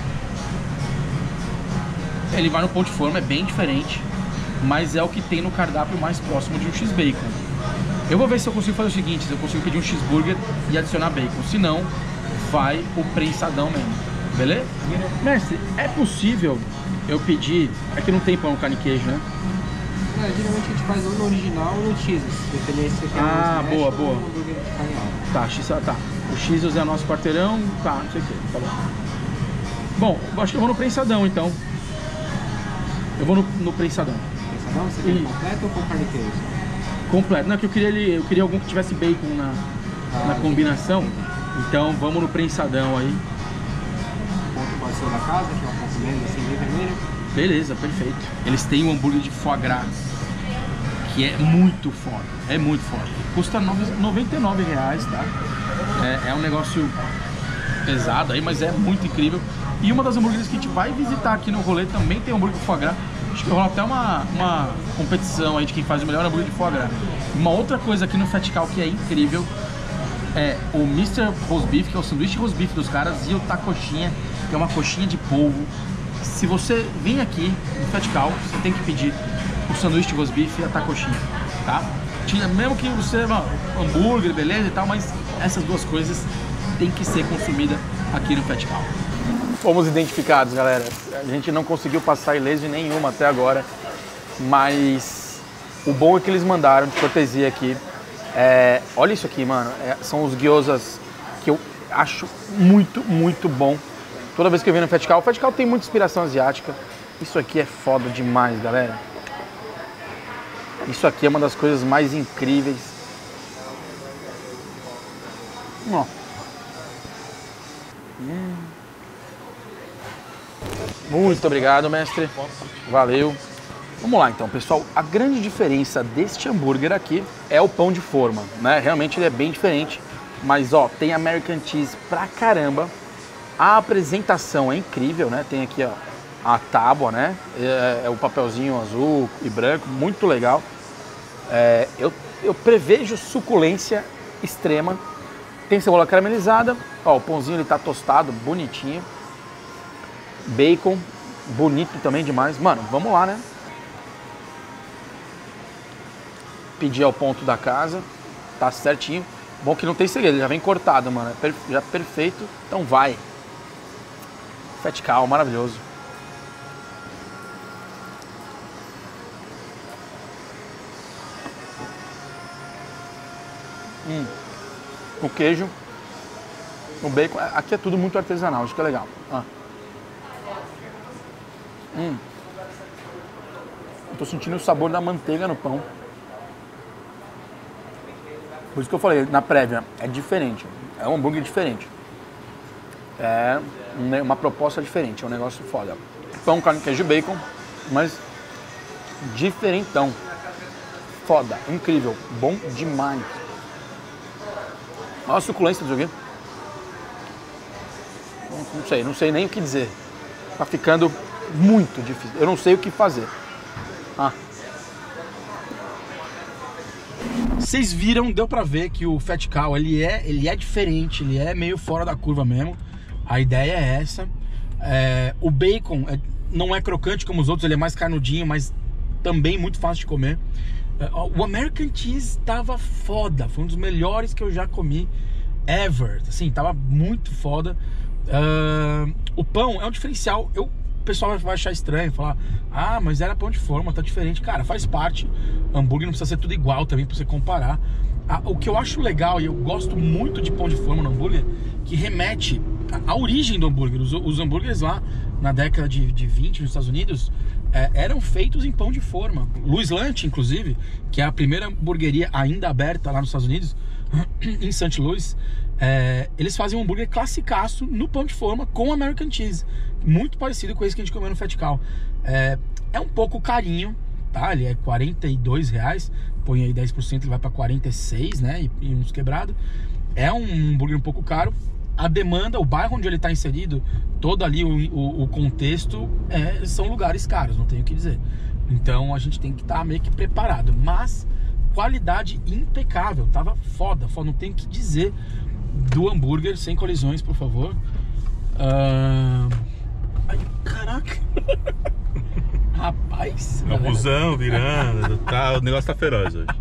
Ele vai no pão de forma, é bem diferente, mas é o que tem no cardápio mais próximo de um X-Bacon. Eu vou ver se eu consigo fazer o seguinte, se eu consigo pedir um X-Burger e adicionar bacon. Se não, vai o prensadão mesmo, beleza? Mestre, é possível eu pedir... Aqui não tem pão, carne e queijo, né? Não, geralmente a gente faz ou no original ou no cheeses, dependendo se você quer Ah, um boa, smash boa. ou um hambúrguer de carne alta. Tá, X, tá. O X é o nosso quarteirão, tá, não sei o que, tá bom. Bom, eu acho que eu vou no prensadão, então. Eu vou no, no prensadão. Prensadão, você quer E- completo ou com carne e queijo? Completo. Não, que eu queria ele, eu queria algum que tivesse bacon na, Ah, na entendi. combinação. Então vamos no prensadão aí. Ponto pode ser da casa, que é um pouco menos assim, bem vermelho. Beleza, perfeito. Eles têm um hambúrguer de foie gras, que é muito foda. É muito foda. Custa noventa e nove reais, tá? É, é um negócio pesado aí, mas é muito incrível. E uma das hambúrgueres que a gente vai visitar aqui no rolê também tem hambúrguer de foie gras. Acho que rola até uma, uma competição aí de quem faz o melhor hambúrguer de foie gras. Uma outra coisa aqui no Fat Cow que é incrível é o mister Roast Beef, que é o sanduíche roast beef dos caras, e o tacoxinha, que é uma coxinha de polvo. Se você vem aqui no Fat Cow, você tem que pedir o sanduíche roast beef e a tacoxinha, tá? Tinha, mesmo que você, mano, hambúrguer, beleza e tal, mas essas duas coisas tem que ser consumida aqui no Fat Cow. Fomos identificados, galera. A gente não conseguiu passar ileso em nenhuma até agora, mas o bom é que eles mandaram de cortesia aqui. É, olha isso aqui, mano. É, são os gyozas que eu acho muito, muito bom. Toda vez que eu venho no Fat Cow, o Fat Cow tem muita inspiração asiática. Isso aqui é foda demais, galera. Isso aqui é uma das coisas mais incríveis. Ó. Hum. Muito obrigado, mestre. Valeu. Vamos lá então, pessoal. A grande diferença deste hambúrguer aqui é o pão de forma, né? Realmente ele é bem diferente. Mas ó, tem American Cheese pra caramba. A apresentação é incrível, né? Tem aqui ó, a tábua, né? É, é o papelzinho azul e branco, muito legal. É, eu, eu prevejo suculência extrema. Tem cebola caramelizada. Ó, o pãozinho ele tá tostado, bonitinho. Bacon, bonito também demais. Mano, vamos lá, né? Pedir ao ponto da casa. tá certinho. Bom que não tem segredo, já vem cortado, mano. É per... já perfeito. Então vai. Fat Cow, maravilhoso. Hum. O queijo, o bacon. Aqui é tudo muito artesanal, isso que é legal. Ah. Hum. Eu tô sentindo o sabor da manteiga no pão. Por isso que eu falei, na prévia, é diferente. É um hambúrguer diferente. É uma proposta diferente, é um negócio foda. Pão, carne, queijo e bacon, mas diferentão. Foda, incrível, bom demais. Olha a suculência disso aqui. Não sei, não sei nem o que dizer. Tá ficando muito difícil. Eu não sei o que fazer. Ah. Vocês viram, deu pra ver que o Fat Cow, ele é, ele é diferente, ele é meio fora da curva mesmo. A ideia é essa. É, o bacon é, não é crocante como os outros, ele é mais carnudinho, mas também muito fácil de comer. É, o American Cheese tava foda, foi um dos melhores que eu já comi ever. Assim, tava muito foda. Uh, o pão é um diferencial. Eu, o pessoal vai achar estranho, falar: ah, mas era pão de forma, tá diferente. Cara, faz parte. Hambúrguer não precisa ser tudo igual também pra você comparar. Ah, o que eu acho legal, e eu gosto muito de pão de forma no hambúrguer, que remete à origem do hambúrguer. Os, os hambúrgueres lá na década de, de vinte nos Estados Unidos é, eram feitos em pão de forma. Louis Lunch, inclusive, que é a primeira hamburgueria ainda aberta lá nos Estados Unidos, em Saint Louis, é, eles fazem um hambúrguer classicaço no pão de forma com American Cheese, muito parecido com esse que a gente comeu no Fat Cow. É, é um pouco carinho, tá? Ele é quarenta e dois reais, põe aí dez por cento, ele vai para quarenta e seis, né? E, e uns quebrados. É um hambúrguer um pouco caro. A demanda, o bairro onde ele está inserido, todo ali o, o, o contexto, é, são lugares caros, não tenho o que dizer. Então a gente tem que estar tá meio que preparado. Mas qualidade impecável, tava foda, foda, não tenho o que dizer do hambúrguer, sem colisões, por favor. Uh... Ai, caraca. Rapaz. É um busão virando, tá, o negócio tá feroz hoje.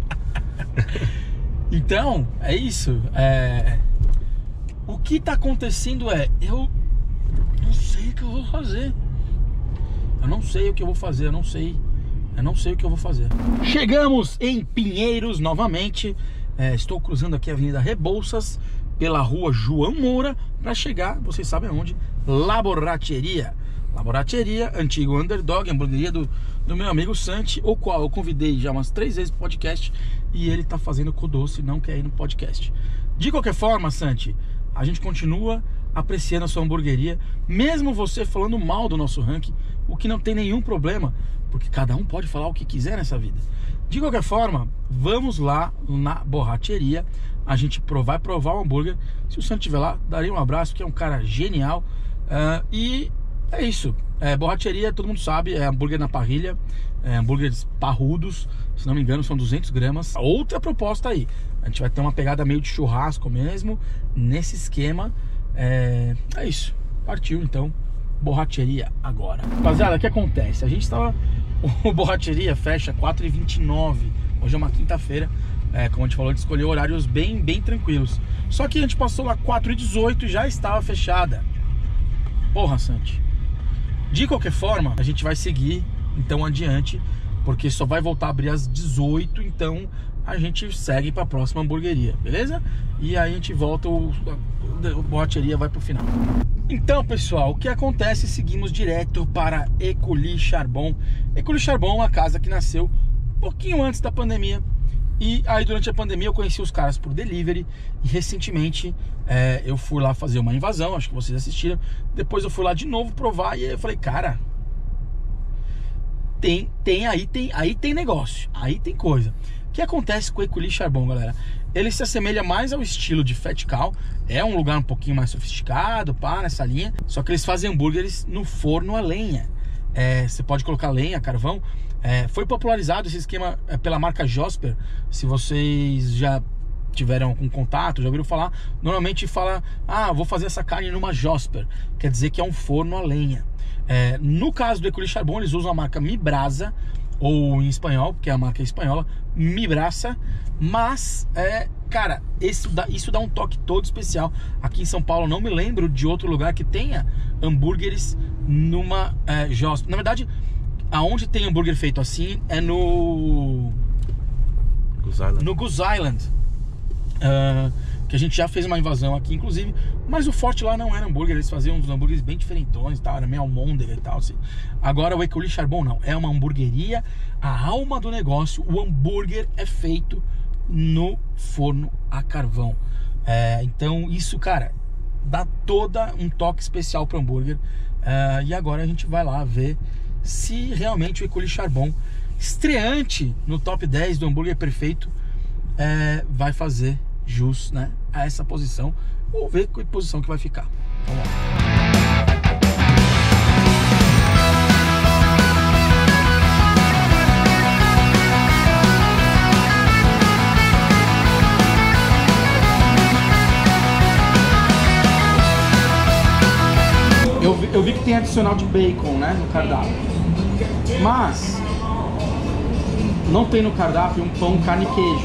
Então, é isso. É... O que tá acontecendo é, eu não sei o que eu vou fazer. Eu não sei o que eu vou fazer, eu não sei. Eu não sei o que eu vou fazer. Chegamos em Pinheiros novamente. É, estou cruzando aqui a Avenida Rebouças, pela rua João Moura, para chegar, vocês sabem aonde? La Borracheria. La Borracheria, antigo Underdog, hamburgueria do, do meu amigo Santi, o qual eu convidei já umas três vezes pro podcast, e ele tá fazendo com doce, não quer ir no podcast. De qualquer forma, Santi, a gente continua apreciando a sua hamburgueria, mesmo você falando mal do nosso ranking, o que não tem nenhum problema, porque cada um pode falar o que quiser nessa vida. De qualquer forma, vamos lá na Borracheria. A gente vai provar o hambúrguer. Se o Santo estiver lá, daria um abraço, que é um cara genial. uh, E é isso. é, Borracheria, todo mundo sabe, é hambúrguer na parrilha, é, hambúrgueres parrudos. Se não me engano, são duzentas gramas. Outra proposta aí, a gente vai ter uma pegada meio de churrasco mesmo, nesse esquema. É, é isso, partiu então. Borracheria agora. Rapaziada, o que acontece? A gente tava... O Borracheria fecha quatro e vinte e nove. Hoje é uma quinta-feira. É, como a gente falou, a gente escolheu horários bem, bem tranquilos. Só que a gente passou lá quatro e dezoito e já estava fechada. Porra, Santi. De qualquer forma, a gente vai seguir então adiante, porque só vai voltar a abrir às dezoito. Então a gente segue para a próxima hamburgueria, beleza? E aí a gente volta, o, o Borracheria vai pro final. Então, pessoal, o que acontece? Seguimos direto para École Charbon. École Charbon é uma casa que nasceu um pouquinho antes da pandemia. E aí durante a pandemia eu conheci os caras por delivery. E recentemente é, eu fui lá fazer uma invasão, acho que vocês assistiram. Depois eu fui lá de novo provar e aí eu falei, cara, tem, tem, aí, tem, aí tem negócio, aí tem coisa. O que acontece com o École Charbon, galera? Ele se assemelha mais ao estilo de Fat Cow. É um lugar um pouquinho mais sofisticado, pá, nessa linha. Só que eles fazem hambúrgueres no forno a lenha. É, você pode colocar lenha, carvão. É, foi popularizado esse esquema pela marca Josper. Se vocês já tiveram com contato, já ouviram falar, normalmente fala, ah, vou fazer essa carne numa Josper. Quer dizer que é um forno a lenha. É, no caso do École Charbon, eles usam a marca Mibrasa. ou em espanhol, porque a marca é espanhola, Mi Brasa. Mas, é, cara, esse, isso dá um toque todo especial. Aqui em São Paulo, não me lembro de outro lugar que tenha hambúrgueres numa é, J. Na verdade, aonde tem hambúrguer feito assim é no Goose Island. No Goose Island, uh, que a gente já fez uma invasão aqui, inclusive. Mas o forte lá não era hambúrguer, eles faziam uns hambúrgueres bem diferentões e tal, era meio almôndega e tal, assim. Agora o École Charbon não, é uma hamburgueria, a alma do negócio. O hambúrguer é feito no forno a carvão. É, então isso, cara, dá toda um toque especial pro hambúrguer. É, e agora a gente vai lá ver se realmente o École Charbon, estreante no top dez do hambúrguer perfeito, é, vai fazer jus, né, a essa posição. Vamos ver que posição que vai ficar. Vamos lá. Eu vi, eu vi que tem adicional de bacon, né, no cardápio. Mas não tem no cardápio um pão carne e queijo.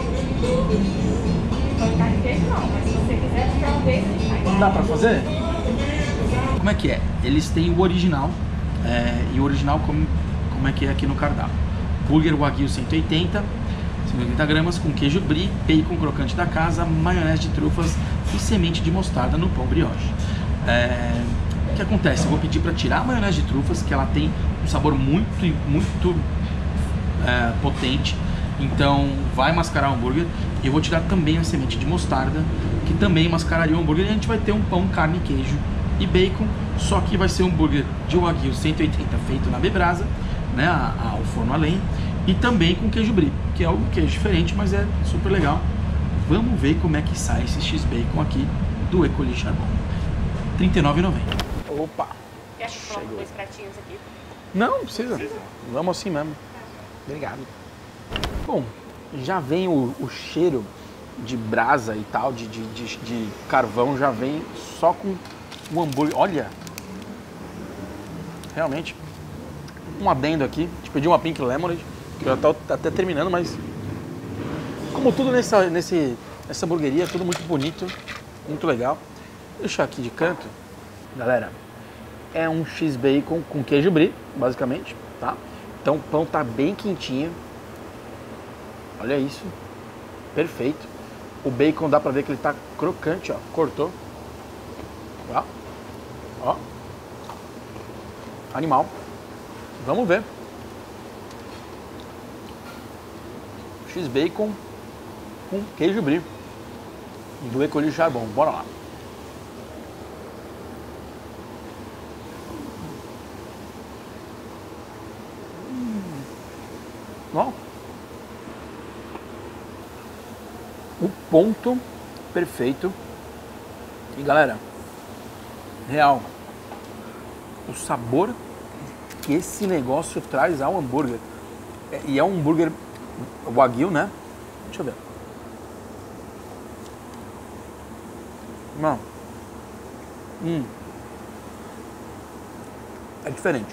Pão carne e queijo não, mas se você quiser ficar um bacon, a gente faz. Dá pra fazer? Como é que é? Eles têm o original, é, e o original como, como é que é aqui no cardápio. Burger Wagyu cento e oitenta, cento e oitenta gramas, com queijo brie, bacon crocante da casa, maionese de trufas e semente de mostarda no pão brioche. É, o que acontece? Eu vou pedir para tirar a maionese de trufas, que ela tem um sabor muito, muito é, potente. Então vai mascarar o hambúrguer. E eu vou tirar também a semente de mostarda, que também mascararia o hambúrguer. E a gente vai ter um pão, carne, queijo e bacon. Só que vai ser um hambúrguer de Wagyu cento e oitenta feito na Bebrasa, né, ao forno a lenha. E também com queijo brie, que é algo queijo diferente, mas é super legal. Vamos ver como é que sai esse X-Bacon aqui do École Charbon. trinta e nove reais e noventa centavos. Opa! Quer que coloque dois pratinhos aqui? Não, não precisa. Vamos assim mesmo. Obrigado. Bom, já vem o, o cheiro de brasa e tal, de, de, de, de carvão, já vem só com o hambúrguer. Olha! Realmente, um adendo aqui. Te pedi uma Pink Lemonade, que já tá até terminando, mas como tudo nessa, nesse, nessa hamburgueria, tudo muito bonito, muito legal. Vou deixar aqui de canto. Galera, é um X-Bacon com queijo brie, basicamente, tá? Então o pão tá bem quentinho. Olha isso. Perfeito. O bacon dá pra ver que ele tá crocante, ó. Cortou. Ó. Ó. Animal. Vamos ver. X-Bacon com queijo brie do École Charbon. Bora lá. Ó. O ponto perfeito. E galera, real, o sabor que esse negócio traz ao hambúrguer. E é um hambúrguer Wagyu, né? Deixa eu ver. Não. Hum. É diferente.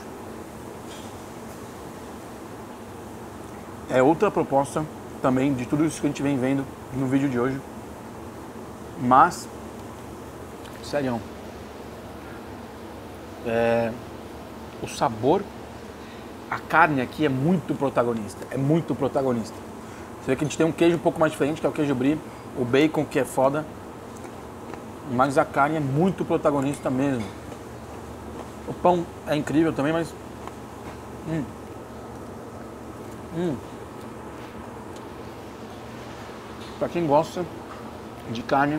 É outra proposta também de tudo isso que a gente vem vendo no vídeo de hoje. Mas, sério, é, o sabor, a carne aqui é muito protagonista. É muito protagonista. Você vê que a gente tem um queijo um pouco mais diferente, que é o queijo brie, o bacon, que é foda. Mas a carne é muito protagonista mesmo. O pão é incrível também, mas... Hum. Hum. Pra quem gosta de carne,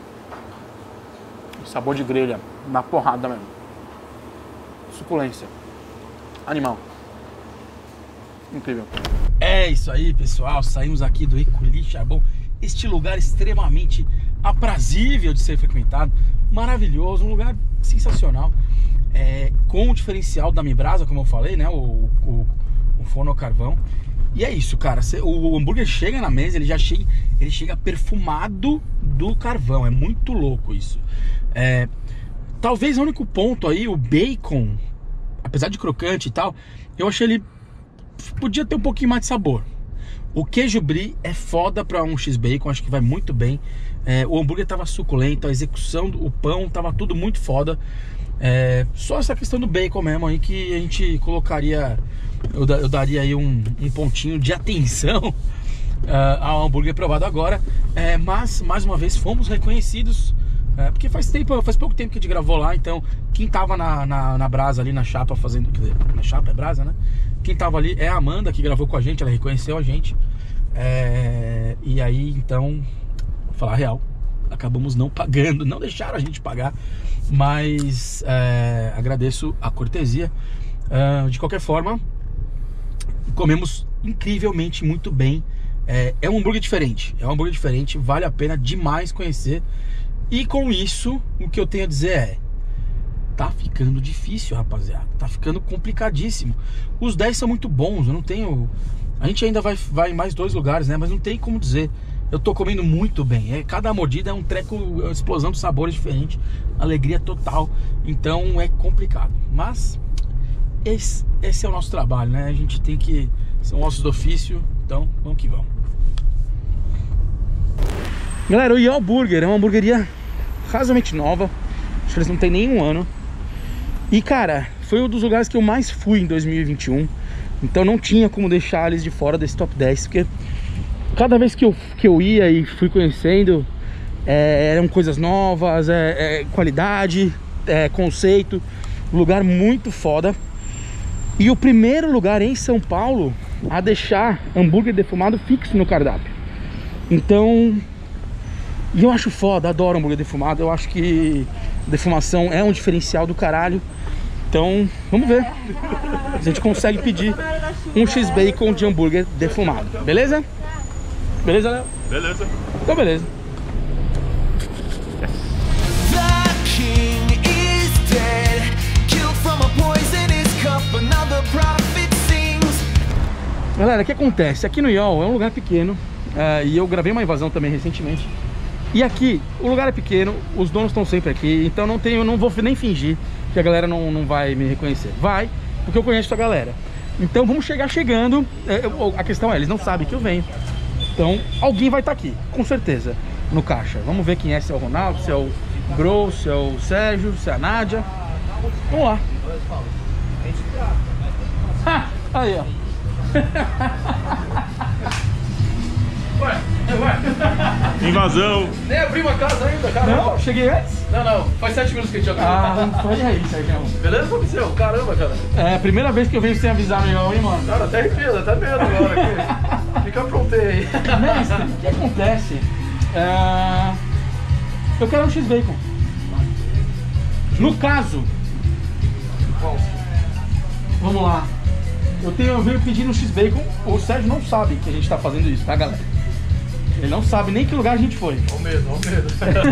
sabor de grelha, na porrada mesmo. Suculência. Animal. Incrível. É isso aí, pessoal. Saímos aqui do École Charbon. Este lugar extremamente aprazível de ser frequentado. Maravilhoso, um lugar sensacional. É, com o diferencial da Mi Brasa, como eu falei, né? O, o, o forno a carvão. E é isso, cara. O hambúrguer chega na mesa, ele já chega, ele chega perfumado do carvão. É muito louco isso. É, talvez o único ponto aí, o bacon, apesar de crocante e tal, eu achei ele podia ter um pouquinho mais de sabor. O queijo brie é foda pra um X-Bacon, acho que vai muito bem. É, o hambúrguer tava suculento, a execução, o pão tava tudo muito foda. É, só essa questão do bacon mesmo aí que a gente colocaria, eu, eu daria aí um, um pontinho de atenção uh, ao hambúrguer provado agora. É, mas, mais uma vez, fomos reconhecidos, é, porque faz tempo, faz pouco tempo que a gente gravou lá, então quem tava na, na, na brasa ali, na chapa fazendo, quer dizer, na chapa é brasa, né? Quem tava ali é a Amanda, que gravou com a gente, ela reconheceu a gente. É, e aí, então, vou falar a real, acabamos não pagando, não deixaram a gente pagar, mas é, agradeço a cortesia. É, de qualquer forma, comemos incrivelmente muito bem. É, é um hambúrguer diferente, é um hambúrguer diferente, vale a pena demais conhecer. E com isso, o que eu tenho a dizer é: tá ficando difícil, rapaziada. Tá ficando complicadíssimo. Os dez são muito bons, eu não tenho... A gente ainda vai, vai em mais dois lugares, né? Mas não tem como dizer. Eu tô comendo muito bem. É, cada mordida é um treco, é uma explosão de sabores diferente. Alegria total. Então é complicado. Mas esse, esse é o nosso trabalho, né? A gente tem que... São ossos do ofício. Então vamos que vamos. Galera, o Yall Burger é uma hamburgueria razoavelmente nova. Acho que eles não tem nenhum ano. E cara, foi um dos lugares que eu mais fui em dois mil e vinte e um. Então não tinha como deixar eles de fora desse top dez, porque cada vez que eu, que eu ia e fui conhecendo, é, eram coisas novas, é, é, qualidade, é, conceito. Lugar muito foda. E o primeiro lugar em São Paulo a deixar hambúrguer defumado fixo no cardápio. Então... E eu acho foda, adoro hambúrguer defumado. Eu acho que defumação é um diferencial do caralho. Então, vamos ver. A gente consegue pedir um X-Bacon de hambúrguer defumado. Beleza? Beleza, Léo? Beleza. Então, beleza. Galera, o que acontece? Aqui no Yall é um lugar pequeno. Uh, e eu gravei uma invasão também recentemente. E aqui, o lugar é pequeno, os donos estão sempre aqui, então não tenho, não vou nem fingir que a galera não, não vai me reconhecer. Vai, porque eu conheço a galera. Então vamos chegar chegando, é, eu, a questão é, eles não sabem que eu venho. Então alguém vai estar aqui, com certeza, no caixa. Vamos ver quem é, se é o Ronaldo, se é o Bro, se é o Sérgio, se é a Nádia. Vamos lá. Ah, aí, ó. Ué, ué. Invasão. Nem abrimos a casa ainda, cara. Não, cheguei antes. Não, não. Faz sete minutos que a gente abriu. Ah, olha aí, Sérgio. Beleza, aconteceu? Caramba, cara. É a primeira vez que eu venho sem avisar no Yall, hein, mano? Cara, até arrepio, até medo agora aqui. Fica pronto aí. Mestre, o que acontece? É... Eu quero um X-Bacon. No caso... Vamos lá. Eu, tenho, eu venho pedindo um X-Bacon. O Sérgio não sabe que a gente tá fazendo isso, tá, galera? Ele não sabe nem que lugar a gente foi. Ó o medo, ó o medo.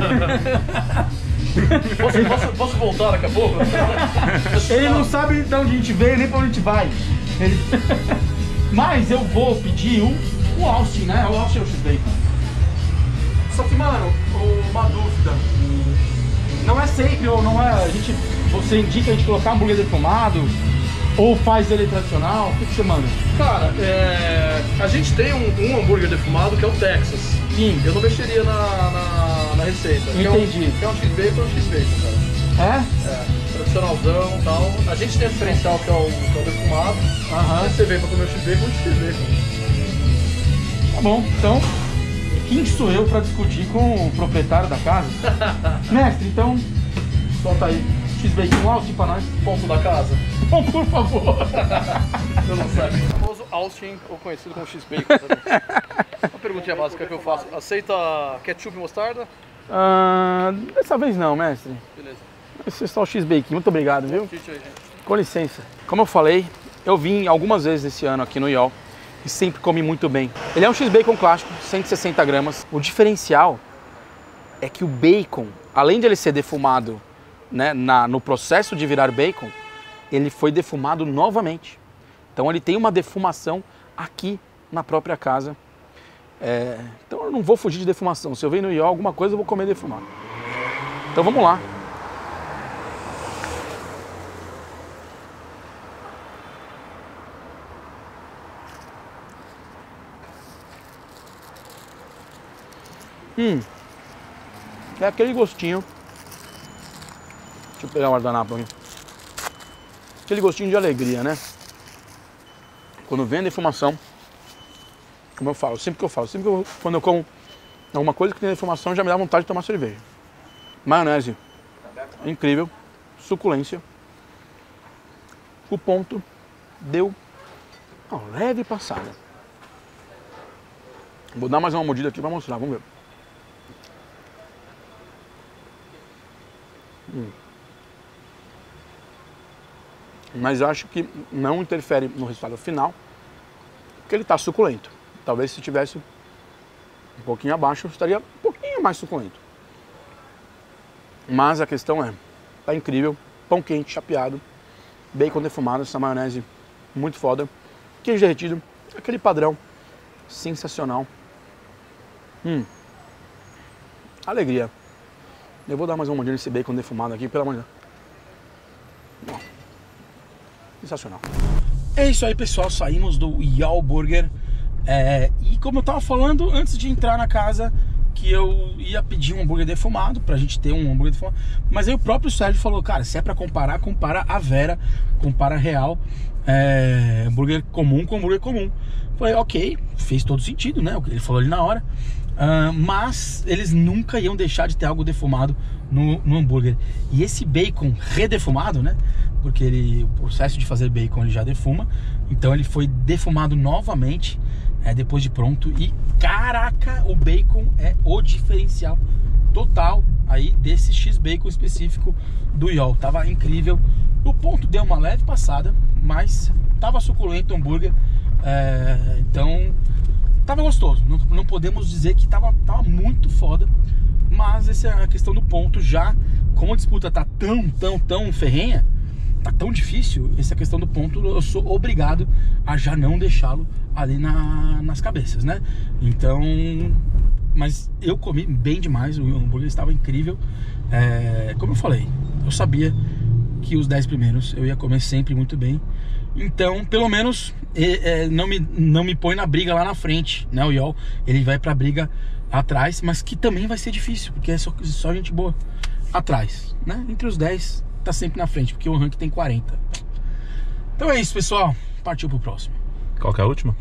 posso, posso, posso voltar daqui a pouco? Ele não sabe de onde a gente veio, nem pra onde a gente vai. Ele... Mas eu vou pedir o, o Austin, né? O Austin é o X-Bacon. Só que, mano, uma dúvida. Não é sempre, ou não é... A gente, você indica a gente colocar hambúrguer defumado? Ou faz ele tradicional? O que, que você manda? Cara, é... a gente tem um, um hambúrguer defumado que é o Texas. Sim. Eu não mexeria na, na, na receita. Entendi. Que é um, que é um X-Bacon, é um X-Bacon, cara. É? É, tradicionalzão e tal. A gente tem o diferencial que é o, que é o defumado. Aham. Aí você vem pra comer o X-Bacon, o X-Bacon. Tá bom, então... Quem sou eu pra discutir com o proprietário da casa? Mestre, então... Solta aí. X-Bacon Austin pra nós. Ponto da casa. Bom, por favor. Eu não sei. O famoso Austin, ou conhecido como X-Bacon. Uma perguntinha básica que eu faço. Aceita ketchup e mostarda? Ah, dessa vez não, mestre. Beleza. Esse é só o X-Bacon. Muito obrigado, viu? Kit aí, gente. Com licença. Como eu falei, eu vim algumas vezes esse ano aqui no Yall e sempre comi muito bem. Ele é um X-Bacon clássico, cento e sessenta gramas. O diferencial é que o bacon, além de ele ser defumado, né, na, no processo de virar bacon, ele foi defumado novamente. Então ele tem uma defumação aqui na própria casa. É, então eu não vou fugir de defumação. Se eu venho no Yall, alguma coisa eu vou comer defumado. Então vamos lá. Hum. É aquele gostinho. Deixa eu pegar o guardanapo aqui. Aquele gostinho de alegria, né? Quando vem a defumação, como eu falo, sempre que eu falo, sempre que eu, quando eu como alguma coisa que tem defumação, já me dá vontade de tomar cerveja. Maionese, incrível, suculência. O ponto deu uma leve passada. Vou dar mais uma mordida aqui para mostrar, vamos ver. Hum. Mas acho que não interfere no resultado final, porque ele está suculento. Talvez se tivesse um pouquinho abaixo, estaria um pouquinho mais suculento. Mas a questão é, tá incrível, pão quente, chapeado, bacon defumado, essa maionese muito foda, queijo derretido, aquele padrão sensacional. Hum. Alegria. Eu vou dar mais uma mordida nesse bacon defumado aqui, pela manhã. Sensacional. É isso aí, pessoal. Saímos do Y'all Burger. É, e como eu tava falando antes de entrar na casa, que eu ia pedir um hambúrguer defumado, pra gente ter um hambúrguer defumado. Mas aí o próprio Sérgio falou, cara, se é pra comparar, compara a Vera, compara a Real, é, hambúrguer comum com hambúrguer comum. Falei, ok, fez todo sentido, né? O que ele falou ali na hora. Uh, mas eles nunca iam deixar de ter algo defumado no, no hambúrguer. E esse bacon redefumado, né? Porque ele, o processo de fazer bacon ele já defuma. Então ele foi defumado novamente, é, depois de pronto. E caraca, o bacon é o diferencial total aí desse X-Bacon específico do Y'all. Tava incrível. O ponto deu uma leve passada, mas tava suculento o hambúrguer. É, então tava gostoso. Não, não podemos dizer que tava, tava muito foda. Mas essa é a questão do ponto. Já como a disputa tá tão, tão, tão ferrenha, tá tão difícil, essa questão do ponto, eu sou obrigado a já não deixá-lo ali na, nas cabeças, né? Então, mas eu comi bem demais, o hambúrguer estava incrível. É, como eu falei, eu sabia que os dez primeiros eu ia comer sempre muito bem. Então, pelo menos, é, é, não, me, não me põe na briga lá na frente, né? O Y'all, ele vai pra briga atrás, mas que também vai ser difícil, porque é só, só gente boa atrás, né? Entre os dez, tá sempre na frente, porque o ranking tem quarenta. Então é isso, pessoal. Partiu pro próximo. Qual que é a última?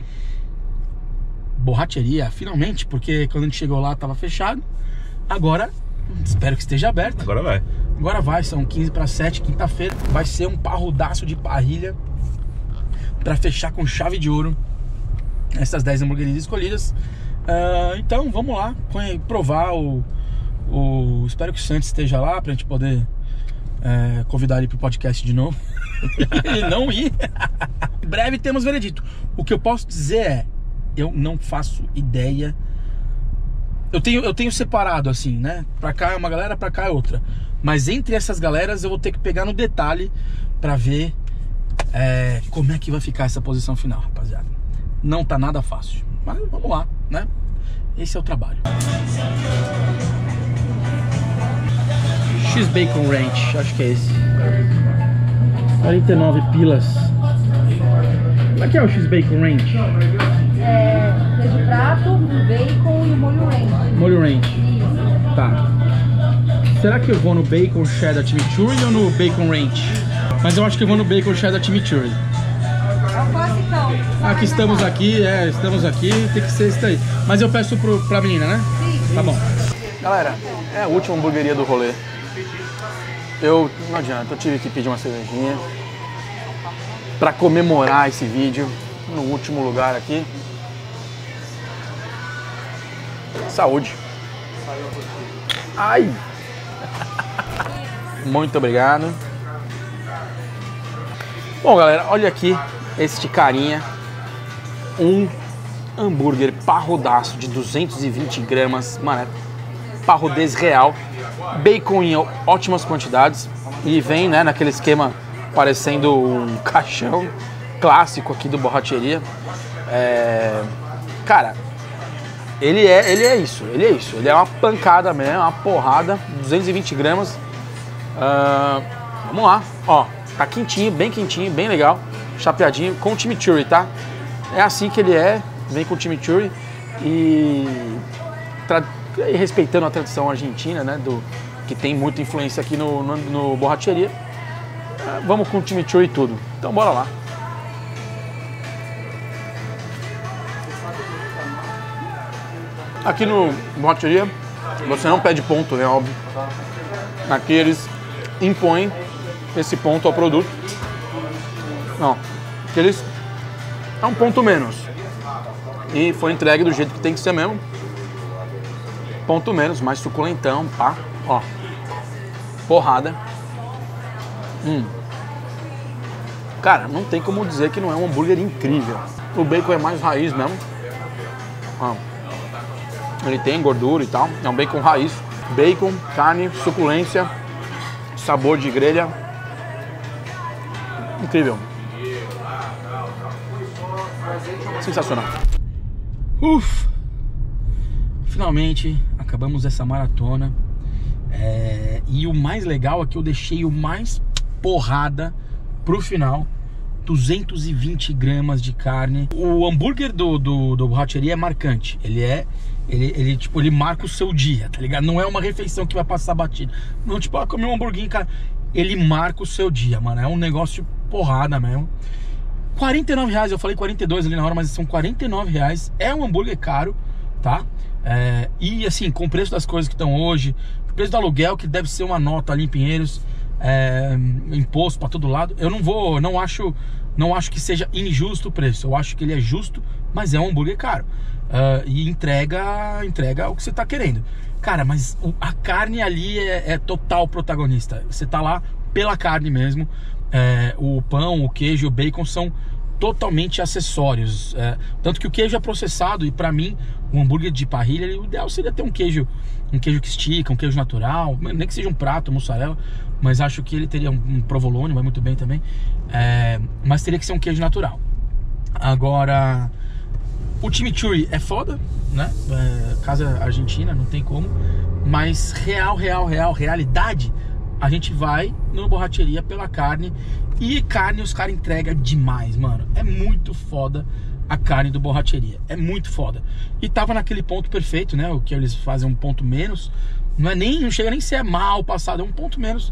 Borracheria, finalmente, porque quando a gente chegou lá tava fechado. Agora, espero que esteja aberto. Agora vai. Agora vai, são quinze para sete, quinta-feira. Vai ser um parrudaço de parrilha pra fechar com chave de ouro essas dez hamburguerias escolhidas. Uh, então, vamos lá provar o, o... Espero que o Santos esteja lá pra gente poder é, convidar ele pro podcast de novo. Ele não ir. Em breve temos veredito. O que eu posso dizer é, eu não faço ideia. Eu tenho, eu tenho separado assim, né? Pra cá é uma galera, pra cá é outra. Mas entre essas galeras eu vou ter que pegar no detalhe pra ver é, como é que vai ficar essa posição final, rapaziada. Não tá nada fácil. Mas vamos lá, né? Esse é o trabalho. X-Bacon Ranch, acho que é esse. quarenta e nove pilas. Como é que é o X-Bacon Ranch? É, queijo prato, bacon e molho ranch. Molho ranch. Tá. Será que eu vou no bacon cheddar chimichurri ou no bacon ranch? Mas eu acho que eu vou no bacon cheddar chimichurri. É o classicão. Aqui estamos aqui, é, estamos aqui, tem que ser isso aí. Mas eu peço pro, pra menina, né? Sim. Tá bom. Galera, é a última hamburgueria do rolê. Eu, não adianta, eu tive que pedir uma cervejinha pra comemorar esse vídeo no último lugar aqui. Saúde. Ai! Muito obrigado. Bom, galera, olha aqui este carinha. Um hambúrguer parrudaço de duzentos e vinte gramas, mano, é parrudez real. Bacon em ótimas quantidades. E vem, né, naquele esquema parecendo um caixão clássico aqui do Borracheria. É... Cara, ele é, ele é isso, ele é isso. Ele é uma pancada mesmo, uma porrada, duzentos e vinte gramas. Uh, vamos lá, ó, tá quentinho, bem quentinho, bem legal, chapeadinho, com chimichurri, tá? É assim que ele é, vem com chimichurri e tra E respeitando a tradição argentina, né, do, que tem muita influência aqui no, no, no Borracheria, é, vamos com o chimichurri e tudo. Então bora lá. Aqui no Borracheria, você não pede ponto, né, óbvio. Aqui eles impõem esse ponto ao produto. Não, aqui eles é um ponto menos. E foi entregue do jeito que tem que ser mesmo. Ponto menos, mais suculentão, pá, ó. Porrada. Hum. Cara, não tem como dizer que não é um hambúrguer incrível. O bacon é mais raiz mesmo. Ó. Ele tem gordura e tal, é um bacon raiz. Bacon, carne, suculência, sabor de grelha. Incrível. Sensacional. Uf! Finalmente acabamos essa maratona. É... E o mais legal é que eu deixei o mais porrada pro final. duzentos e vinte gramas de carne. O hambúrguer do, do, do Borracheria é marcante. Ele é... Ele, ele, tipo, ele marca o seu dia, tá ligado? Não é uma refeição que vai passar batida. Não, tipo, ah, comer um hamburguinho, cara. Ele marca o seu dia, mano. É um negócio porrada mesmo. quarenta e nove reais, eu falei quarenta e dois ali na hora, mas são quarenta e nove reais. É um hambúrguer caro, tá? É, e assim, com o preço das coisas que estão hoje, o preço do aluguel, que deve ser uma nota ali em Pinheiros, é, imposto pra todo lado, eu não vou, não acho, não acho que seja injusto o preço. Eu acho que ele é justo, mas é um hambúrguer caro. Uh, e entrega, entrega o que você tá querendo. Cara, mas o, a carne ali é, é total protagonista. Você tá lá pela carne mesmo. É, o pão, o queijo, o bacon são totalmente acessórios. É, tanto que o queijo é processado e pra mim, o hambúrguer de parrilha, o ideal seria ter um queijo, um queijo que estica, um queijo natural, nem que seja um prato, mussarela, mas acho que ele teria um, um provolone, vai muito bem também. É, mas teria que ser um queijo natural. Agora... O chimichurri é foda, né? É, casa argentina, não tem como. Mas real, real, real, realidade, a gente vai no Borracheria pela carne. E carne os caras entregam demais, mano. É muito foda a carne do Borracheria. É muito foda. E tava naquele ponto perfeito, né? O que eles fazem um ponto menos. Não é nem, não chega nem a ser mal passado, é um ponto menos.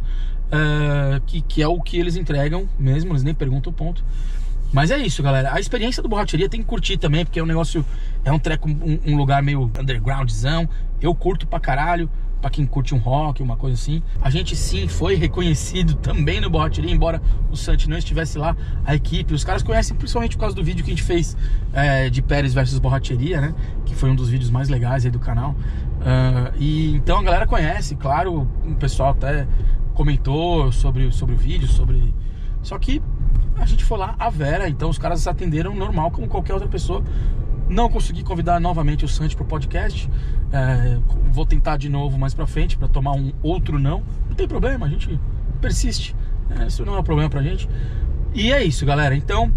Uh, que, que é o que eles entregam mesmo, eles nem perguntam o ponto. Mas é isso, galera. A experiência do Borracheria tem que curtir também, porque é um negócio, é um treco, um, um lugar meio undergroundzão. Eu curto pra caralho, pra quem curte um rock, uma coisa assim. A gente sim foi reconhecido também no Borracheria, embora o Santi não estivesse lá, a equipe. Os caras conhecem principalmente por causa do vídeo que a gente fez é, de Pérez versus Borracheria, né? Que foi um dos vídeos mais legais aí do canal. Uh, e então a galera conhece, claro, o pessoal até comentou sobre, sobre o vídeo, sobre... Só que a gente foi lá, a Vera, então os caras atenderam normal como qualquer outra pessoa. Não consegui convidar novamente o Santi pro podcast. É, vou tentar de novo mais pra frente pra tomar um outro não. Não tem problema, a gente persiste. É, isso não é um problema pra gente. E é isso, galera. Então,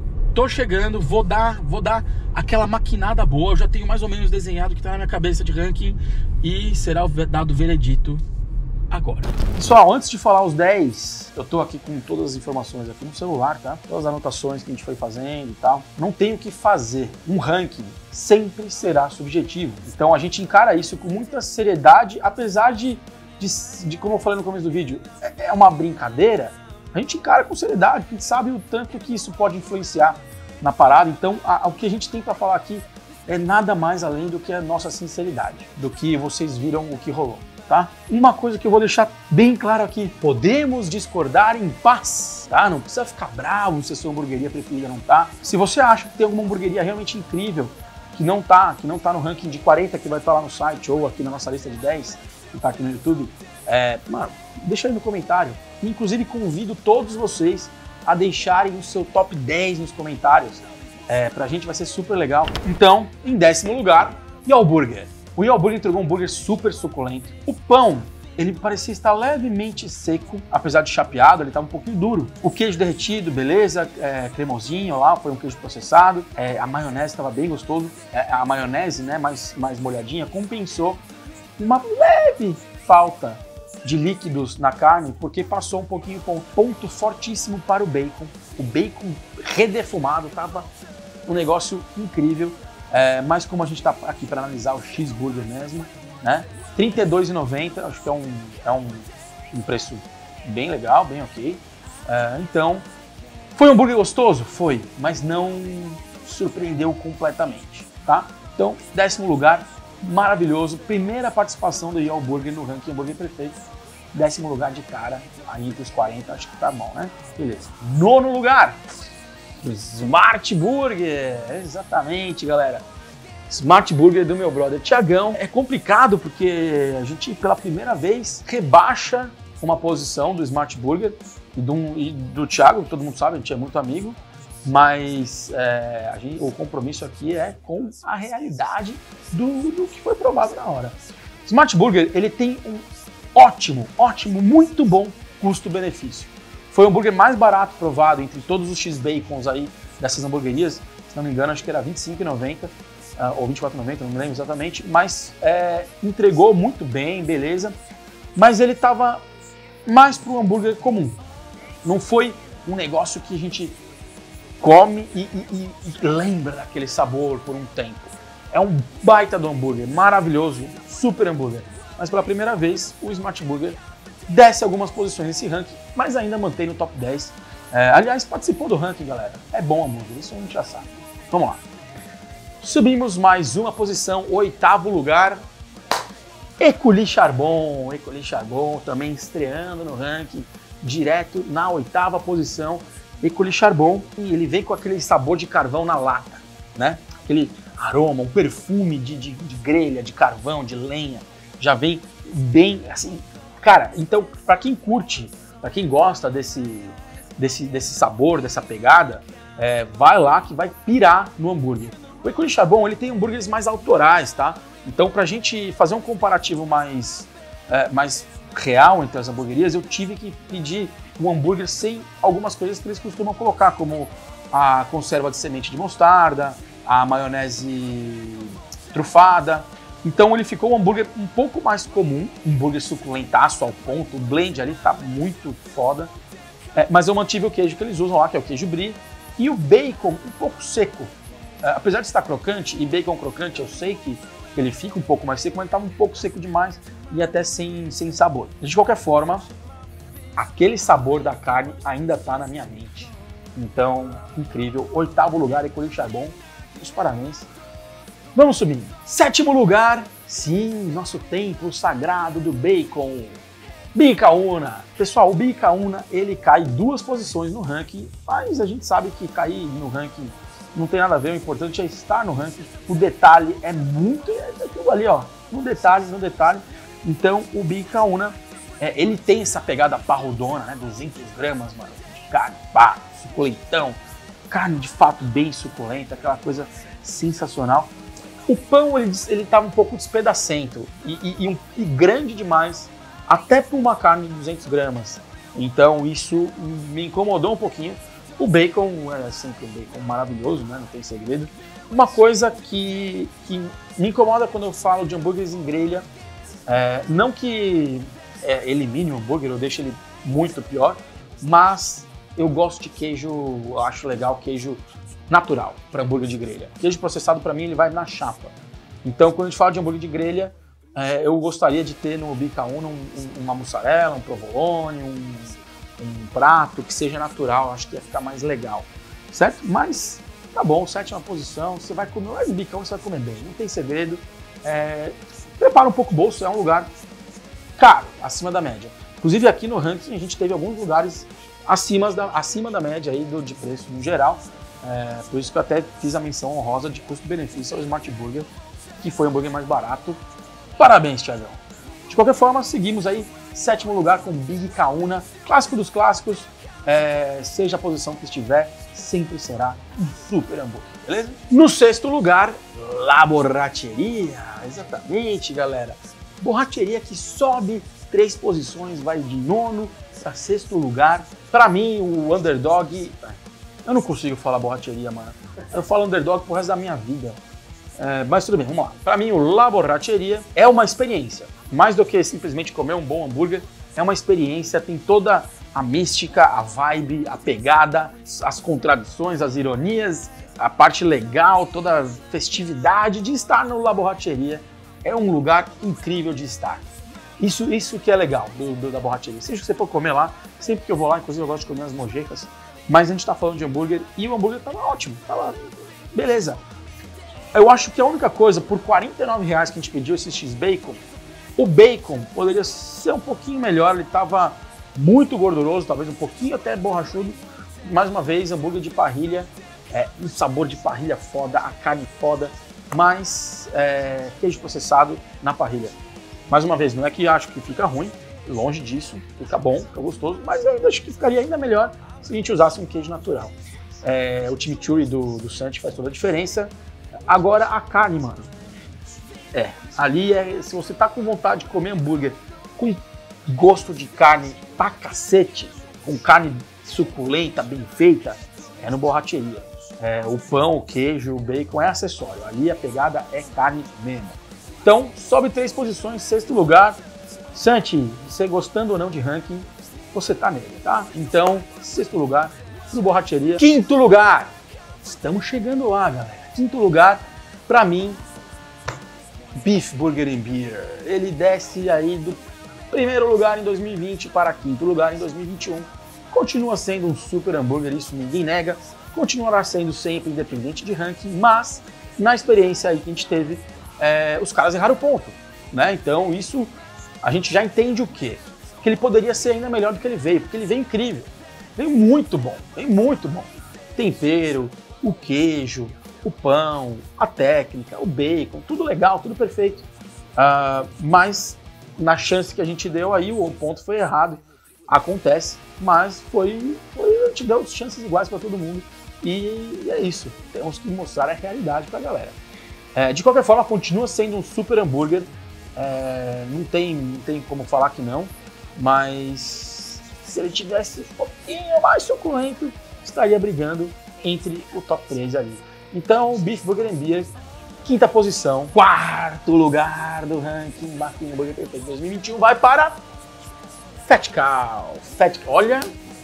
tô chegando, vou dar, vou dar aquela maquinada boa. Eu já tenho mais ou menos desenhado o que tá na minha cabeça de ranking e será dado o veredito agora. Pessoal, antes de falar os dez, eu tô aqui com todas as informações aqui no celular, tá? Todas as anotações que a gente foi fazendo e tal. Não tem o que fazer. Um ranking sempre será subjetivo. Então a gente encara isso com muita seriedade, apesar de, de, de como eu falei no começo do vídeo, é, é uma brincadeira. A gente encara com seriedade, porque a gente sabe o tanto que isso pode influenciar na parada. Então a, a, o que a gente tem para falar aqui é nada mais além do que a nossa sinceridade, do que vocês viram o que rolou. Tá? Uma coisa que eu vou deixar bem claro aqui, podemos discordar em paz, tá? Não precisa ficar bravo se a sua hamburgueria preferida não tá. Se você acha que tem alguma hamburgueria realmente incrível, que não tá, que não tá no ranking de quarenta que vai estar lá no site ou aqui na nossa lista de dez, que tá aqui no YouTube, é, mano, deixa aí no comentário. Inclusive convido todos vocês a deixarem o seu top dez nos comentários. É, pra gente vai ser super legal. Então, em décimo lugar, Yalburger. O Yalburger entregou um hambúrguer super suculento. O pão, ele parecia estar levemente seco, apesar de chapeado, ele estava um pouquinho duro. O queijo derretido, beleza, é, cremosinho lá, foi um queijo processado. É, a maionese estava bem gostoso. É, a maionese, né, mais, mais molhadinha, compensou uma leve falta de líquidos na carne, porque passou um pouquinho com ponto fortíssimo para o bacon. O bacon redefumado estava um negócio incrível. É, mas como a gente está aqui para analisar o cheeseburger mesmo, né? trinta e dois reais e noventa centavos, acho que é um, é um, um preço bem legal, bem ok. É, então, foi um hambúrguer gostoso? Foi, mas não surpreendeu completamente, tá? Então, décimo lugar, maravilhoso, primeira participação do Yellow Burger no ranking hambúrguer perfeito, décimo lugar de cara, aí entre os quarenta, acho que tá bom, né? Beleza. Nono lugar, Smart Burger, exatamente, galera. Smart Burger do meu brother Thiagão. É complicado porque a gente, pela primeira vez, rebaixa uma posição do Smart Burger e do, e do Thiago, todo mundo sabe, a gente é muito amigo, mas é, a gente, o compromisso aqui é com a realidade do, do que foi provado na hora. Smart Burger, ele tem um ótimo, ótimo, muito bom custo-benefício. Foi o hambúrguer mais barato provado entre todos os X-Bacons aí dessas hamburguerias, se não me engano, acho que era vinte e cinco reais e noventa centavos. Uh, ou vinte e quatro reais e noventa centavos, não me lembro exatamente, mas é, entregou muito bem, beleza, mas ele estava mais para um hambúrguer comum. Não foi um negócio que a gente come e, e, e lembra daquele sabor por um tempo. É um baita do hambúrguer, maravilhoso, super hambúrguer, mas pela primeira vez o Smart Burger desce algumas posições nesse ranking, mas ainda mantém no top dez. É, aliás, participou do ranking, galera. É bom hambúrguer, isso a gente já sabe. Vamos lá. Subimos mais uma posição, oitavo lugar, École Charbon, École Charbon também estreando no ranking, direto na oitava posição, École Charbon, e ele vem com aquele sabor de carvão na lata, né? Aquele aroma, um perfume de, de, de grelha, de carvão, de lenha, já vem bem assim, cara, então para quem curte, para quem gosta desse, desse, desse sabor, dessa pegada, é, vai lá que vai pirar no hambúrguer. O École Charbon, ele tem hambúrgueres mais autorais, tá? Então, pra gente fazer um comparativo mais, é, mais real entre as hamburguerias, eu tive que pedir um hambúrguer sem algumas coisas que eles costumam colocar, como a conserva de semente de mostarda, a maionese trufada. Então, ele ficou um hambúrguer um pouco mais comum, um hambúrguer suculentaço ao ponto, o blend ali tá muito foda. É, mas eu mantive o queijo que eles usam lá, que é o queijo brie, e o bacon um pouco seco. Uh, apesar de estar crocante, e bacon crocante, eu sei que ele fica um pouco mais seco, mas ele estava um pouco seco demais e até sem, sem sabor. De qualquer forma, aquele sabor da carne ainda está na minha mente. Então, incrível. Oitavo lugar, École Charbon. Os parabéns. Vamos subir. Sétimo lugar, sim, nosso templo sagrado do bacon. Bicaúna. Pessoal, o Bicaúna, ele cai duas posições no ranking, mas a gente sabe que cair no ranking não tem nada a ver, o importante é estar no ranking. O detalhe é muito, é aquilo ali, ó, no detalhe, no detalhe. Então, o Bicaúna, é, ele tem essa pegada parrudona, né, duzentas gramas, mano, de carne, pá, suculentão, carne de fato bem suculenta, aquela coisa sensacional. O pão, ele, ele tava um pouco despedacento e, e, e, um, e grande demais, até para uma carne de duzentas gramas. Então, isso me incomodou um pouquinho. O bacon é sempre um bacon maravilhoso, né? Não tem segredo. Uma coisa que, que me incomoda quando eu falo de hambúrgueres em grelha, é, não que é, elimine o hambúrguer ou deixe ele muito pior, mas eu gosto de queijo, eu acho legal queijo natural para hambúrguer de grelha. Queijo processado para mim ele vai na chapa. Então quando a gente fala de hambúrguer de grelha, é, eu gostaria de ter no Bicaúna um, um, uma mussarela, um provolone, um um prato que seja natural, acho que ia ficar mais legal, certo? Mas tá bom, sétima posição, você vai comer, mas o Bicão você vai comer bem, não tem segredo. É, prepara um pouco o bolso, é um lugar caro, acima da média. Inclusive aqui no ranking a gente teve alguns lugares acima da, acima da média aí do, de preço no geral, é, por isso que eu até fiz a menção honrosa de custo-benefício ao Smart Burger, que foi o hambúrguer mais barato. Parabéns, Thiagão. De qualquer forma, seguimos aí. Sétimo lugar com Bicaúna, clássico dos clássicos, é, seja a posição que estiver, sempre será um super hambúrguer, beleza? No sexto lugar, La Borracheria, exatamente, galera. Borracheria que sobe três posições, vai de nono para sexto lugar. Para mim, o underdog, eu não consigo falar borracheria, mano. Eu falo underdog pro resto da minha vida. É, mas tudo bem, vamos lá. Para mim, o La Borracheria é uma experiência. Mais do que simplesmente comer um bom hambúrguer, é uma experiência, tem toda a mística, a vibe, a pegada, as contradições, as ironias, a parte legal, toda a festividade de estar no La Borracheria é um lugar incrível de estar. Isso, isso que é legal do, do, da borracheria. Seja que você for comer lá, sempre que eu vou lá, inclusive eu gosto de comer as mojecas, mas a gente tá falando de hambúrguer e o hambúrguer tava ótimo, tava beleza. Eu acho que a única coisa, por quarenta e nove reais que a gente pediu esse X-Bacon, o bacon poderia ser um pouquinho melhor, ele tava muito gorduroso, talvez um pouquinho até borrachudo. Mais uma vez, hambúrguer de parrilha, é, um sabor de parrilha foda, a carne foda, mas é, queijo processado na parrilha. Mais uma vez, não é que acho que fica ruim, longe disso, fica bom, fica gostoso, mas eu ainda acho que ficaria ainda melhor se a gente usasse um queijo natural. É, o chimichurri do, do Santi faz toda a diferença. Agora a carne, mano. É, ali é, se você tá com vontade de comer hambúrguer com gosto de carne pra cacete, com carne suculenta, bem feita, é no borracheria. É, o pão, o queijo, o bacon é acessório, ali a pegada é carne mesmo. Então, sobe três posições, sexto lugar. Santi, você gostando ou não de ranking, você tá nele, tá? Então, sexto lugar pro borracheria. Quinto lugar, estamos chegando lá, galera. Quinto lugar, pra mim, Beef Burger and Beer. Ele desce aí do primeiro lugar em dois mil e vinte para quinto lugar em dois mil e vinte e um. Continua sendo um super hambúrguer, isso ninguém nega. Continuará sendo sempre independente de ranking, mas na experiência aí que a gente teve, é, os caras erraram o ponto, né? Então isso a gente já entende o quê? Que ele poderia ser ainda melhor do que ele veio, porque ele veio incrível, veio muito bom, veio muito bom. Tempero, o queijo, o pão, a técnica, o bacon, tudo legal, tudo perfeito. Uh, mas na chance que a gente deu aí, o ponto foi errado. Acontece, mas foi, foi a gente deu chances iguais para todo mundo. E é isso, temos que mostrar a realidade para a galera. É, de qualquer forma, continua sendo um super hambúrguer. É, não, tem, não tem como falar que não, mas se ele tivesse um pouquinho mais suculento, estaria brigando entre o top três ali. Então, Beef Burger and Beer, quinta posição, quarto lugar do ranking Barquinho Burger Perfeito dois mil e vinte e um vai para Fat Cow. Fat, olha,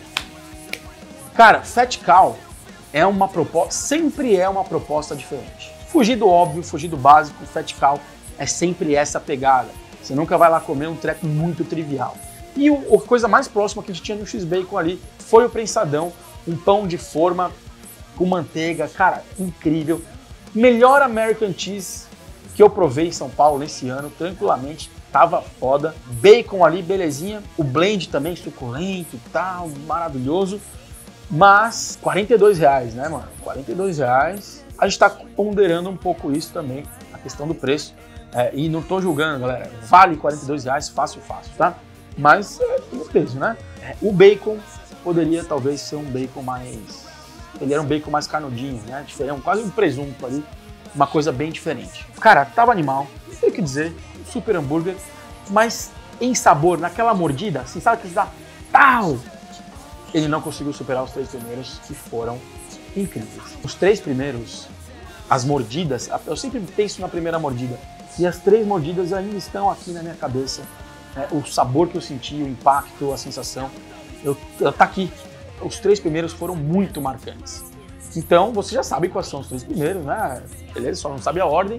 cara, Fat Cow é uma proposta, sempre é uma proposta diferente. Fugir do óbvio, fugir do básico, Fat Cow é sempre essa pegada. Você nunca vai lá comer um treco muito trivial. E o, a coisa mais próxima que a gente tinha no X-Bacon ali foi o prensadão, um pão de forma com manteiga, cara, incrível. Melhor American Cheese que eu provei em São Paulo nesse ano, tranquilamente, tava foda. Bacon ali, belezinha. O blend também suculento e tal, maravilhoso. Mas quarenta e dois reais, né, mano? quarenta e dois reais. A gente tá ponderando um pouco isso também, a questão do preço. É, e não tô julgando, galera. Vale quarenta e dois reais, fácil, fácil, tá? Mas é o peso, né? É, o bacon poderia talvez ser um bacon mais... Ele era um bacon mais canudinho, né? Diferente, quase um presunto ali. Uma coisa bem diferente. Cara, tava animal, não tem o que dizer. Um super hambúrguer. Mas em sabor, naquela mordida, assim, sabe que dá tal? Ele não conseguiu superar os três primeiros, que foram incríveis. Os três primeiros, as mordidas, eu sempre penso na primeira mordida. E as três mordidas ainda estão aqui na minha cabeça. É, o sabor que eu senti, o impacto, a sensação, eu, eu, tá aqui. Os três primeiros foram muito marcantes. Então, você já sabe quais são os três primeiros, né? Beleza, só não sabe a ordem.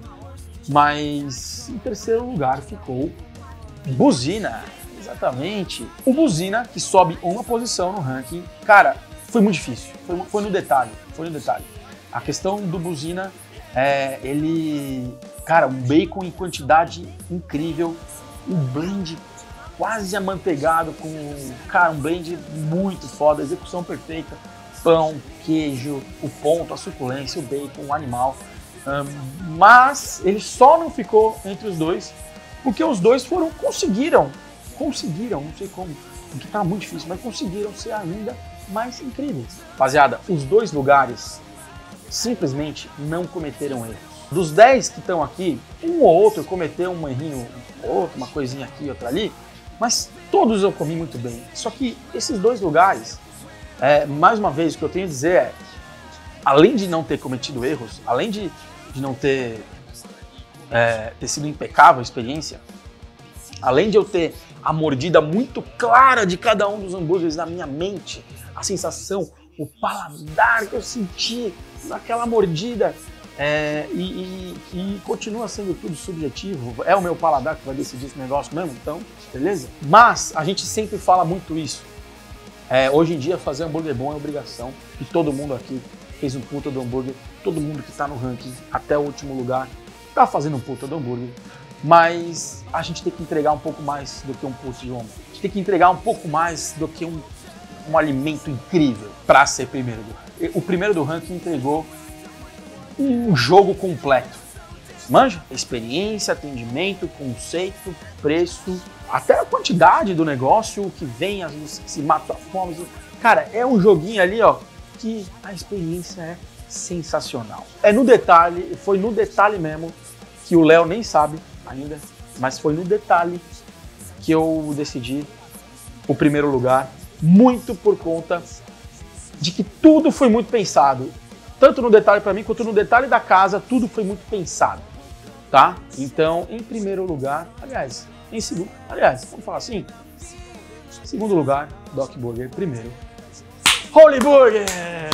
Mas em terceiro lugar ficou Buzina. Exatamente. O Buzina, que sobe uma posição no ranking. Cara, foi muito difícil. Foi, foi no detalhe. Foi no detalhe. A questão do Buzina, é, ele... Cara, um bacon em quantidade incrível. Um blend quase amanteigado com, cara, um blend muito foda, execução perfeita, pão, queijo, o ponto, a suculência, o bacon, o animal. Um, mas ele só não ficou entre os dois porque os dois foram, conseguiram, conseguiram, não sei como, porque tá muito difícil, mas conseguiram ser ainda mais incríveis. Rapaziada, os dois lugares simplesmente não cometeram erros. Dos dez que estão aqui, um ou outro cometeu um errinho, outro, uma coisinha aqui, outra ali, mas todos eu comi muito bem. Só que esses dois lugares, é, mais uma vez, o que eu tenho a dizer é, além de não ter cometido erros, além de, de não ter, é, ter sido impecável a experiência, além de eu ter a mordida muito clara de cada um dos hambúrgueres na minha mente, a sensação, o paladar que eu senti naquela mordida, É, e, e, e continua sendo tudo subjetivo. É o meu paladar que vai decidir esse negócio mesmo, então, beleza? Mas a gente sempre fala muito isso. É, hoje em dia, fazer hambúrguer bom é obrigação. E todo mundo aqui fez um puta do hambúrguer. Todo mundo que tá no ranking, até o último lugar, tá fazendo um puta do hambúrguer. Mas a gente tem que entregar um pouco mais do que um puta de hambúrguer. A gente tem que entregar um pouco mais do que um, um alimento incrível para ser primeiro do ranking. O primeiro do ranking entregou um jogo completo. Manja? Experiência, atendimento, conceito, preço, até a quantidade do negócio que vem, às vezes se mata a fome. Cara, é um joguinho ali, ó, que a experiência é sensacional. É no detalhe, foi no detalhe mesmo, que o Léo nem sabe ainda, mas foi no detalhe que eu decidi o primeiro lugar, muito por conta de que tudo foi muito pensado. Tanto no detalhe para mim, quanto no detalhe da casa, tudo foi muito pensado, tá? Então, em primeiro lugar, aliás, em segundo, aliás, vamos falar assim, segundo lugar, Doc Burger, primeiro, Holy Burger!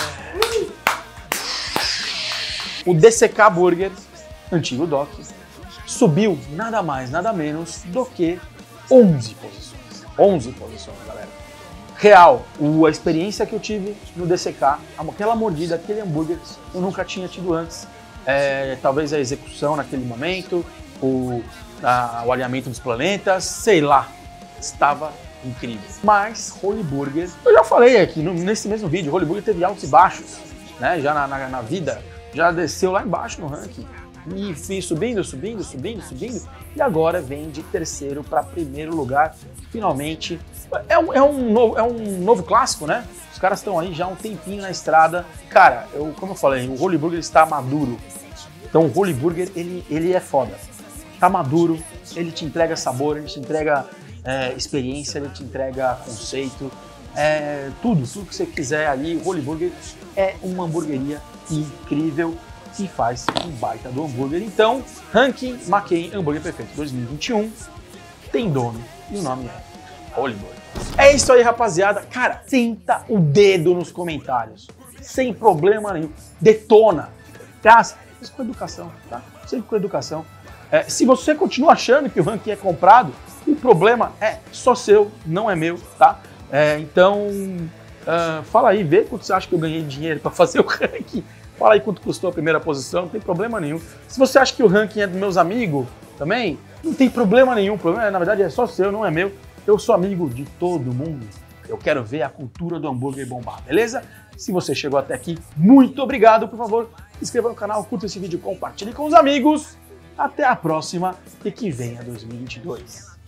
O D C K Burger, antigo Doc, subiu nada mais, nada menos do que onze posições. onze posições, galera. Real, a experiência que eu tive no D C K, aquela mordida, aquele hambúrguer, eu nunca tinha tido antes. É, talvez a execução naquele momento, o, a, o alinhamento dos planetas, sei lá, estava incrível. Mas Holy Burger, eu já falei aqui no, nesse mesmo vídeo, Holy Burger teve altos e baixos, né? Já na, na, na vida, já desceu lá embaixo no ranking. E fui subindo, subindo, subindo, subindo, e agora vem de terceiro para primeiro lugar, finalmente. É um, é, um novo, é um novo clássico, né? Os caras estão aí já há um tempinho na estrada. Cara, eu, como eu falei, o Holy Burger está maduro. Então o Holy Burger, ele, ele é foda. Tá maduro, ele te entrega sabor, ele te entrega é, experiência, ele te entrega conceito, é, tudo, tudo que você quiser ali. O Holy Burger é uma hamburgueria incrível e faz um baita do hambúrguer. Então, Ranking McCain Hambúrguer Perfeito dois mil e vinte e um tem dono e o nome é Holy Burger. É isso aí, rapaziada. Cara, senta o dedo nos comentários, sem problema nenhum. Detona. Graças com educação, tá? Sempre com educação. É, se você continua achando que o ranking é comprado, o problema é só seu, não é meu, tá? É, então, uh, fala aí, vê quanto você acha que eu ganhei dinheiro para fazer o ranking. Fala aí quanto custou a primeira posição, não tem problema nenhum. Se você acha que o ranking é dos meus amigos também, não tem problema nenhum. O problema, na verdade, é só seu, não é meu. Eu sou amigo de todo mundo. Eu quero ver a cultura do hambúrguer bombar, beleza? Se você chegou até aqui, muito obrigado. Por favor, se inscreva no canal, curta esse vídeo, compartilhe com os amigos. Até a próxima e que venha dois mil e vinte e dois.